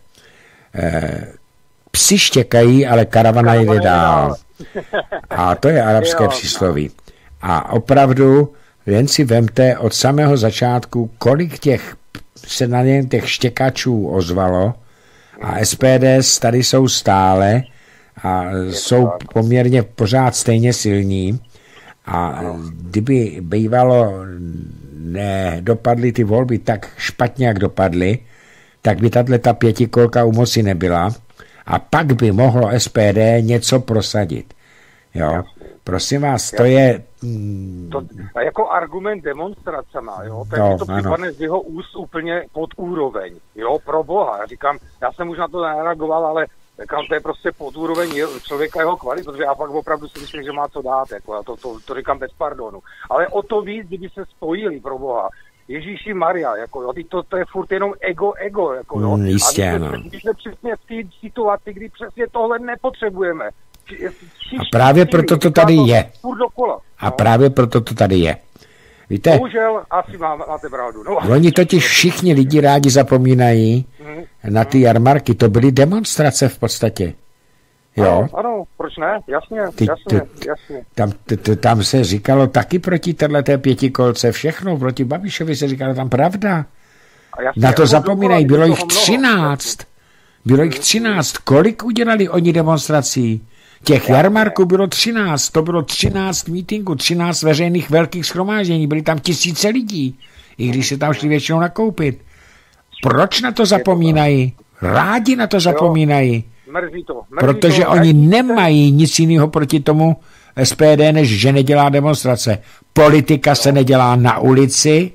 Psi štěkají, ale karavana jde dál. A to je arabské přísloví. A opravdu jen si vemte od samého začátku, kolik se na něm těch štěkačů ozvalo a SPD tady jsou stále a jsou poměrně pořád stejně silní a kdyby bývalo nedopadly ty volby tak špatně, jak dopadly, tak by tato 5kolka u moci nebyla a pak by mohlo SPD něco prosadit. Jo. Prosím vás, to je... A jako argument demonstracema, jo, tak to připadne z jeho úst úplně pod úroveň, jo, pro boha. Já jsem už na to nereagoval, ale říkám, to je prostě pod úroveň člověka jeho kvalit, protože já pak opravdu si myslím, že má co dát, jako, já to říkám bez pardonu. Ale o to víc, kdyby se spojili, pro boha. Ježíši Maria, jako jo, to je furt jenom ego, jako jo. Jistě, a když jsme přesně v té situaci, kdy přesně tohle nepotřebujeme. A právě proto to tady je. A právě proto to tady je. Víte? Bohužel, asi máte pravdu. No. Oni totiž všichni lidi rádi zapomínají na ty jarmarky. To byly demonstrace v podstatě. Jo? Ano, proč ne? Jasně. Tam se říkalo taky proti téhleté 5kolce všechno. Proti Babišovi se říkalo tam pravda. Na to zapomínají. Bylo jich 13. Kolik udělali oni demonstrací? Těch jarmarků bylo 13, to bylo 13 mítinků, 13 veřejných velkých shromáždění, byly tam tisíce lidí, i když se tam šli většinou nakoupit. Proč na to zapomínají? Rádi na to zapomínají. Protože oni nemají nic jiného proti tomu SPD, než že nedělá demonstrace. Politika se nedělá na ulici,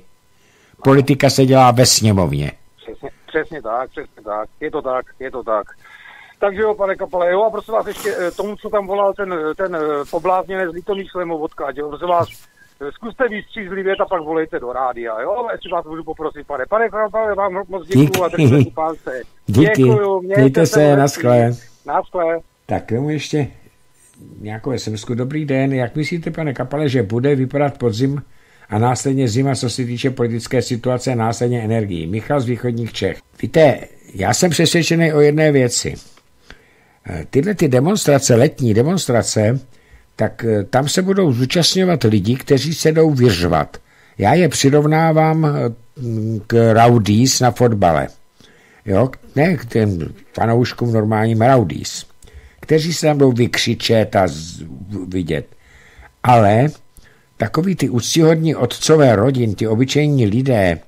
politika se dělá ve sněmovně. Přesně tak. Je to tak. Takže jo, pane Kapale, jo, a prosím vás ještě tomu, co tam volal ten poblázněnec Litomýšlem odkáď, jo, prosím vás, zkuste výstřízlivět a pak volejte do rádia, jo, jestli vás budu poprosit, pane Kapale, vám moc děkuju a držím si pálce. Díky, mějte se, naschle. Naschle. Tak tomu ještě nějakou SMS-ku. Dobrý den, jak myslíte, pane Kapale, že bude vypadat podzim a následně zima, co se týče politické situace a následně energii? Michal z východních Čech. Víte, já jsem přesvědčený o jedné věci. Tyhle ty demonstrace, letní demonstrace, tak tam se budou zúčastňovat lidi, kteří se jdou vyřvat. Já je přirovnávám k rowdies na fotbale. Jo, ne k těm fanouškům normálním rowdies, kteří se tam jdou vykřičet a vidět. Ale takový ty úctyhodní otcové rodin, ty obyčejní lidé,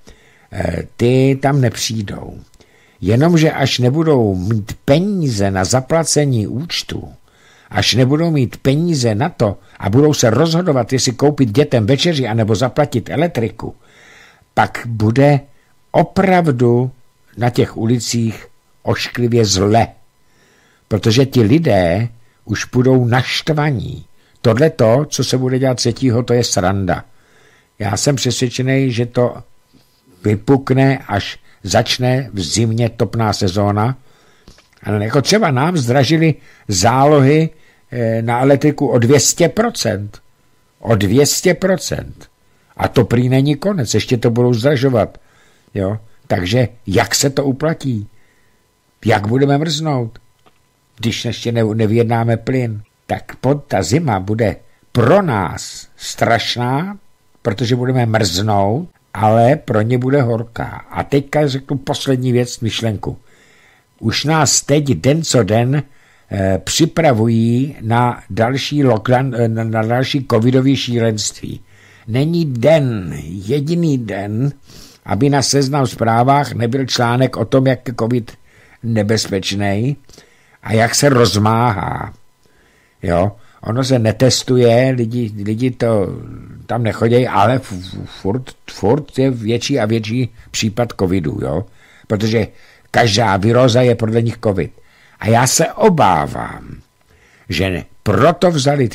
ty tam nepřijdou. Jenomže až nebudou mít peníze na zaplacení účtu, až nebudou mít peníze na to a budou se rozhodovat, jestli koupit dětem večeři anebo zaplatit elektriku, pak bude opravdu na těch ulicích ošklivě zle. Protože ti lidé už budou naštvaní. Tohleto, co se bude dělat 3., to je sranda. Já jsem přesvědčený, že to vypukne, až začne v zimě topná sezóna. Ale jako třeba nám zdražili zálohy na elektriku o 200%. O 200%. A to prý není konec, ještě to budou zdražovat. Jo? Takže jak se to uplatí? Jak budeme mrznout? Když ještě nevyjednáme plyn, tak ta zima bude pro nás strašná, protože budeme mrznout, ale pro ně bude horká. A teďka řeknu poslední věc, myšlenku. Už nás teď den co den připravují na další lockdown, na další covidové šílenství. Není jediný den, aby na Seznam Zprávách nebyl článek o tom, jak je covid nebezpečný a jak se rozmáhá. Jo? Ono se netestuje, lidi to tam nechodějí, ale furt je větší a větší případ covidu, jo? Protože každá viróza je podle nich covid. A já se obávám, že proto vzali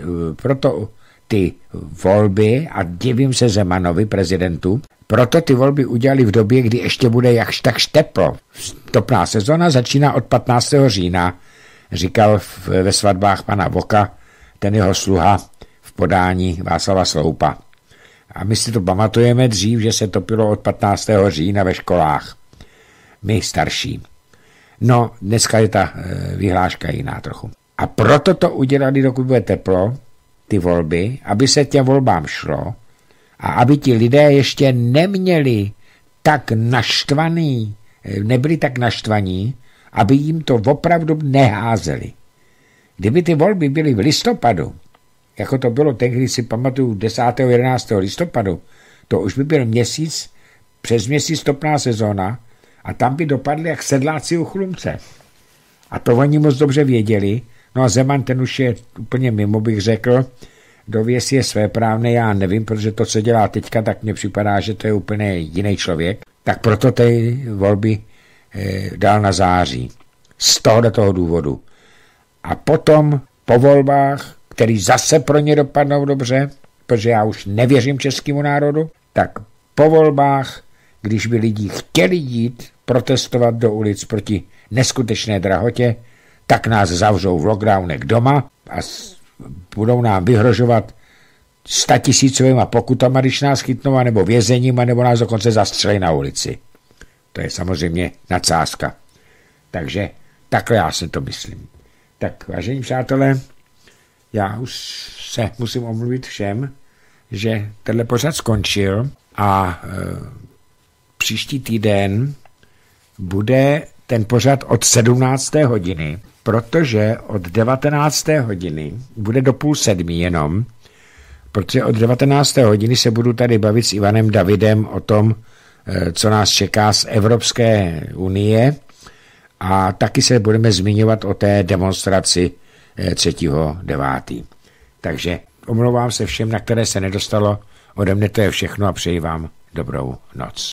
ty volby a divím se Zemanovi, prezidentu, proto ty volby udělali v době, kdy ještě bude jakž tak teplo. Topná sezona začíná od 15. října, říkal ve svatbách pana Voka, ten jeho sluha v podání Václava Sloupa. A my si to pamatujeme dřív, že se topilo od 15. října ve školách. My starší. No, dneska je ta vyhláška jiná trochu. A proto to udělali, dokud bude teplo, ty volby, aby se těm volbám šlo a aby ti lidé ještě nebyli tak naštvaní, aby jim to opravdu neházeli. Kdyby ty volby byly v listopadu, jako to bylo tehdy, když si pamatuju 10. 11. listopadu, to už by byl přes měsíc topná sezóna a tam by dopadli jak sedláci u chlumce. A to oni moc dobře věděli. No a Zeman, ten už je úplně mimo, bych řekl. Dověs je svéprávný, já nevím, protože to, co dělá teďka, tak mně připadá, že to je úplně jiný člověk. Tak proto ty volby dal na září. Z toho důvodu. A potom po volbách, který zase pro ně dopadnou dobře, protože já už nevěřím českému národu, tak po volbách, když by lidi chtěli jít protestovat do ulic proti neskutečné drahotě, tak nás zavřou v lockdownech doma a budou nám vyhrožovat 100 000 pokutama, když nás chytnou, nebo vězením, nebo nás dokonce zastřelí na ulici. To je samozřejmě nadsázka. Takže takhle já si to myslím. Tak, vážení přátelé, já už se musím omluvit všem, že tenhle pořad skončil a příští týden bude ten pořad od 17. hodiny, protože od 19. hodiny bude do 6:30 jenom, protože od 19. hodiny se budu tady bavit s Ivanem Davidem o tom, co nás čeká z Evropské unie a taky se budeme zmiňovat o té demonstraci 3.9. Takže omlouvám se všem, na které se nedostalo, ode mne to je všechno a přeji vám dobrou noc.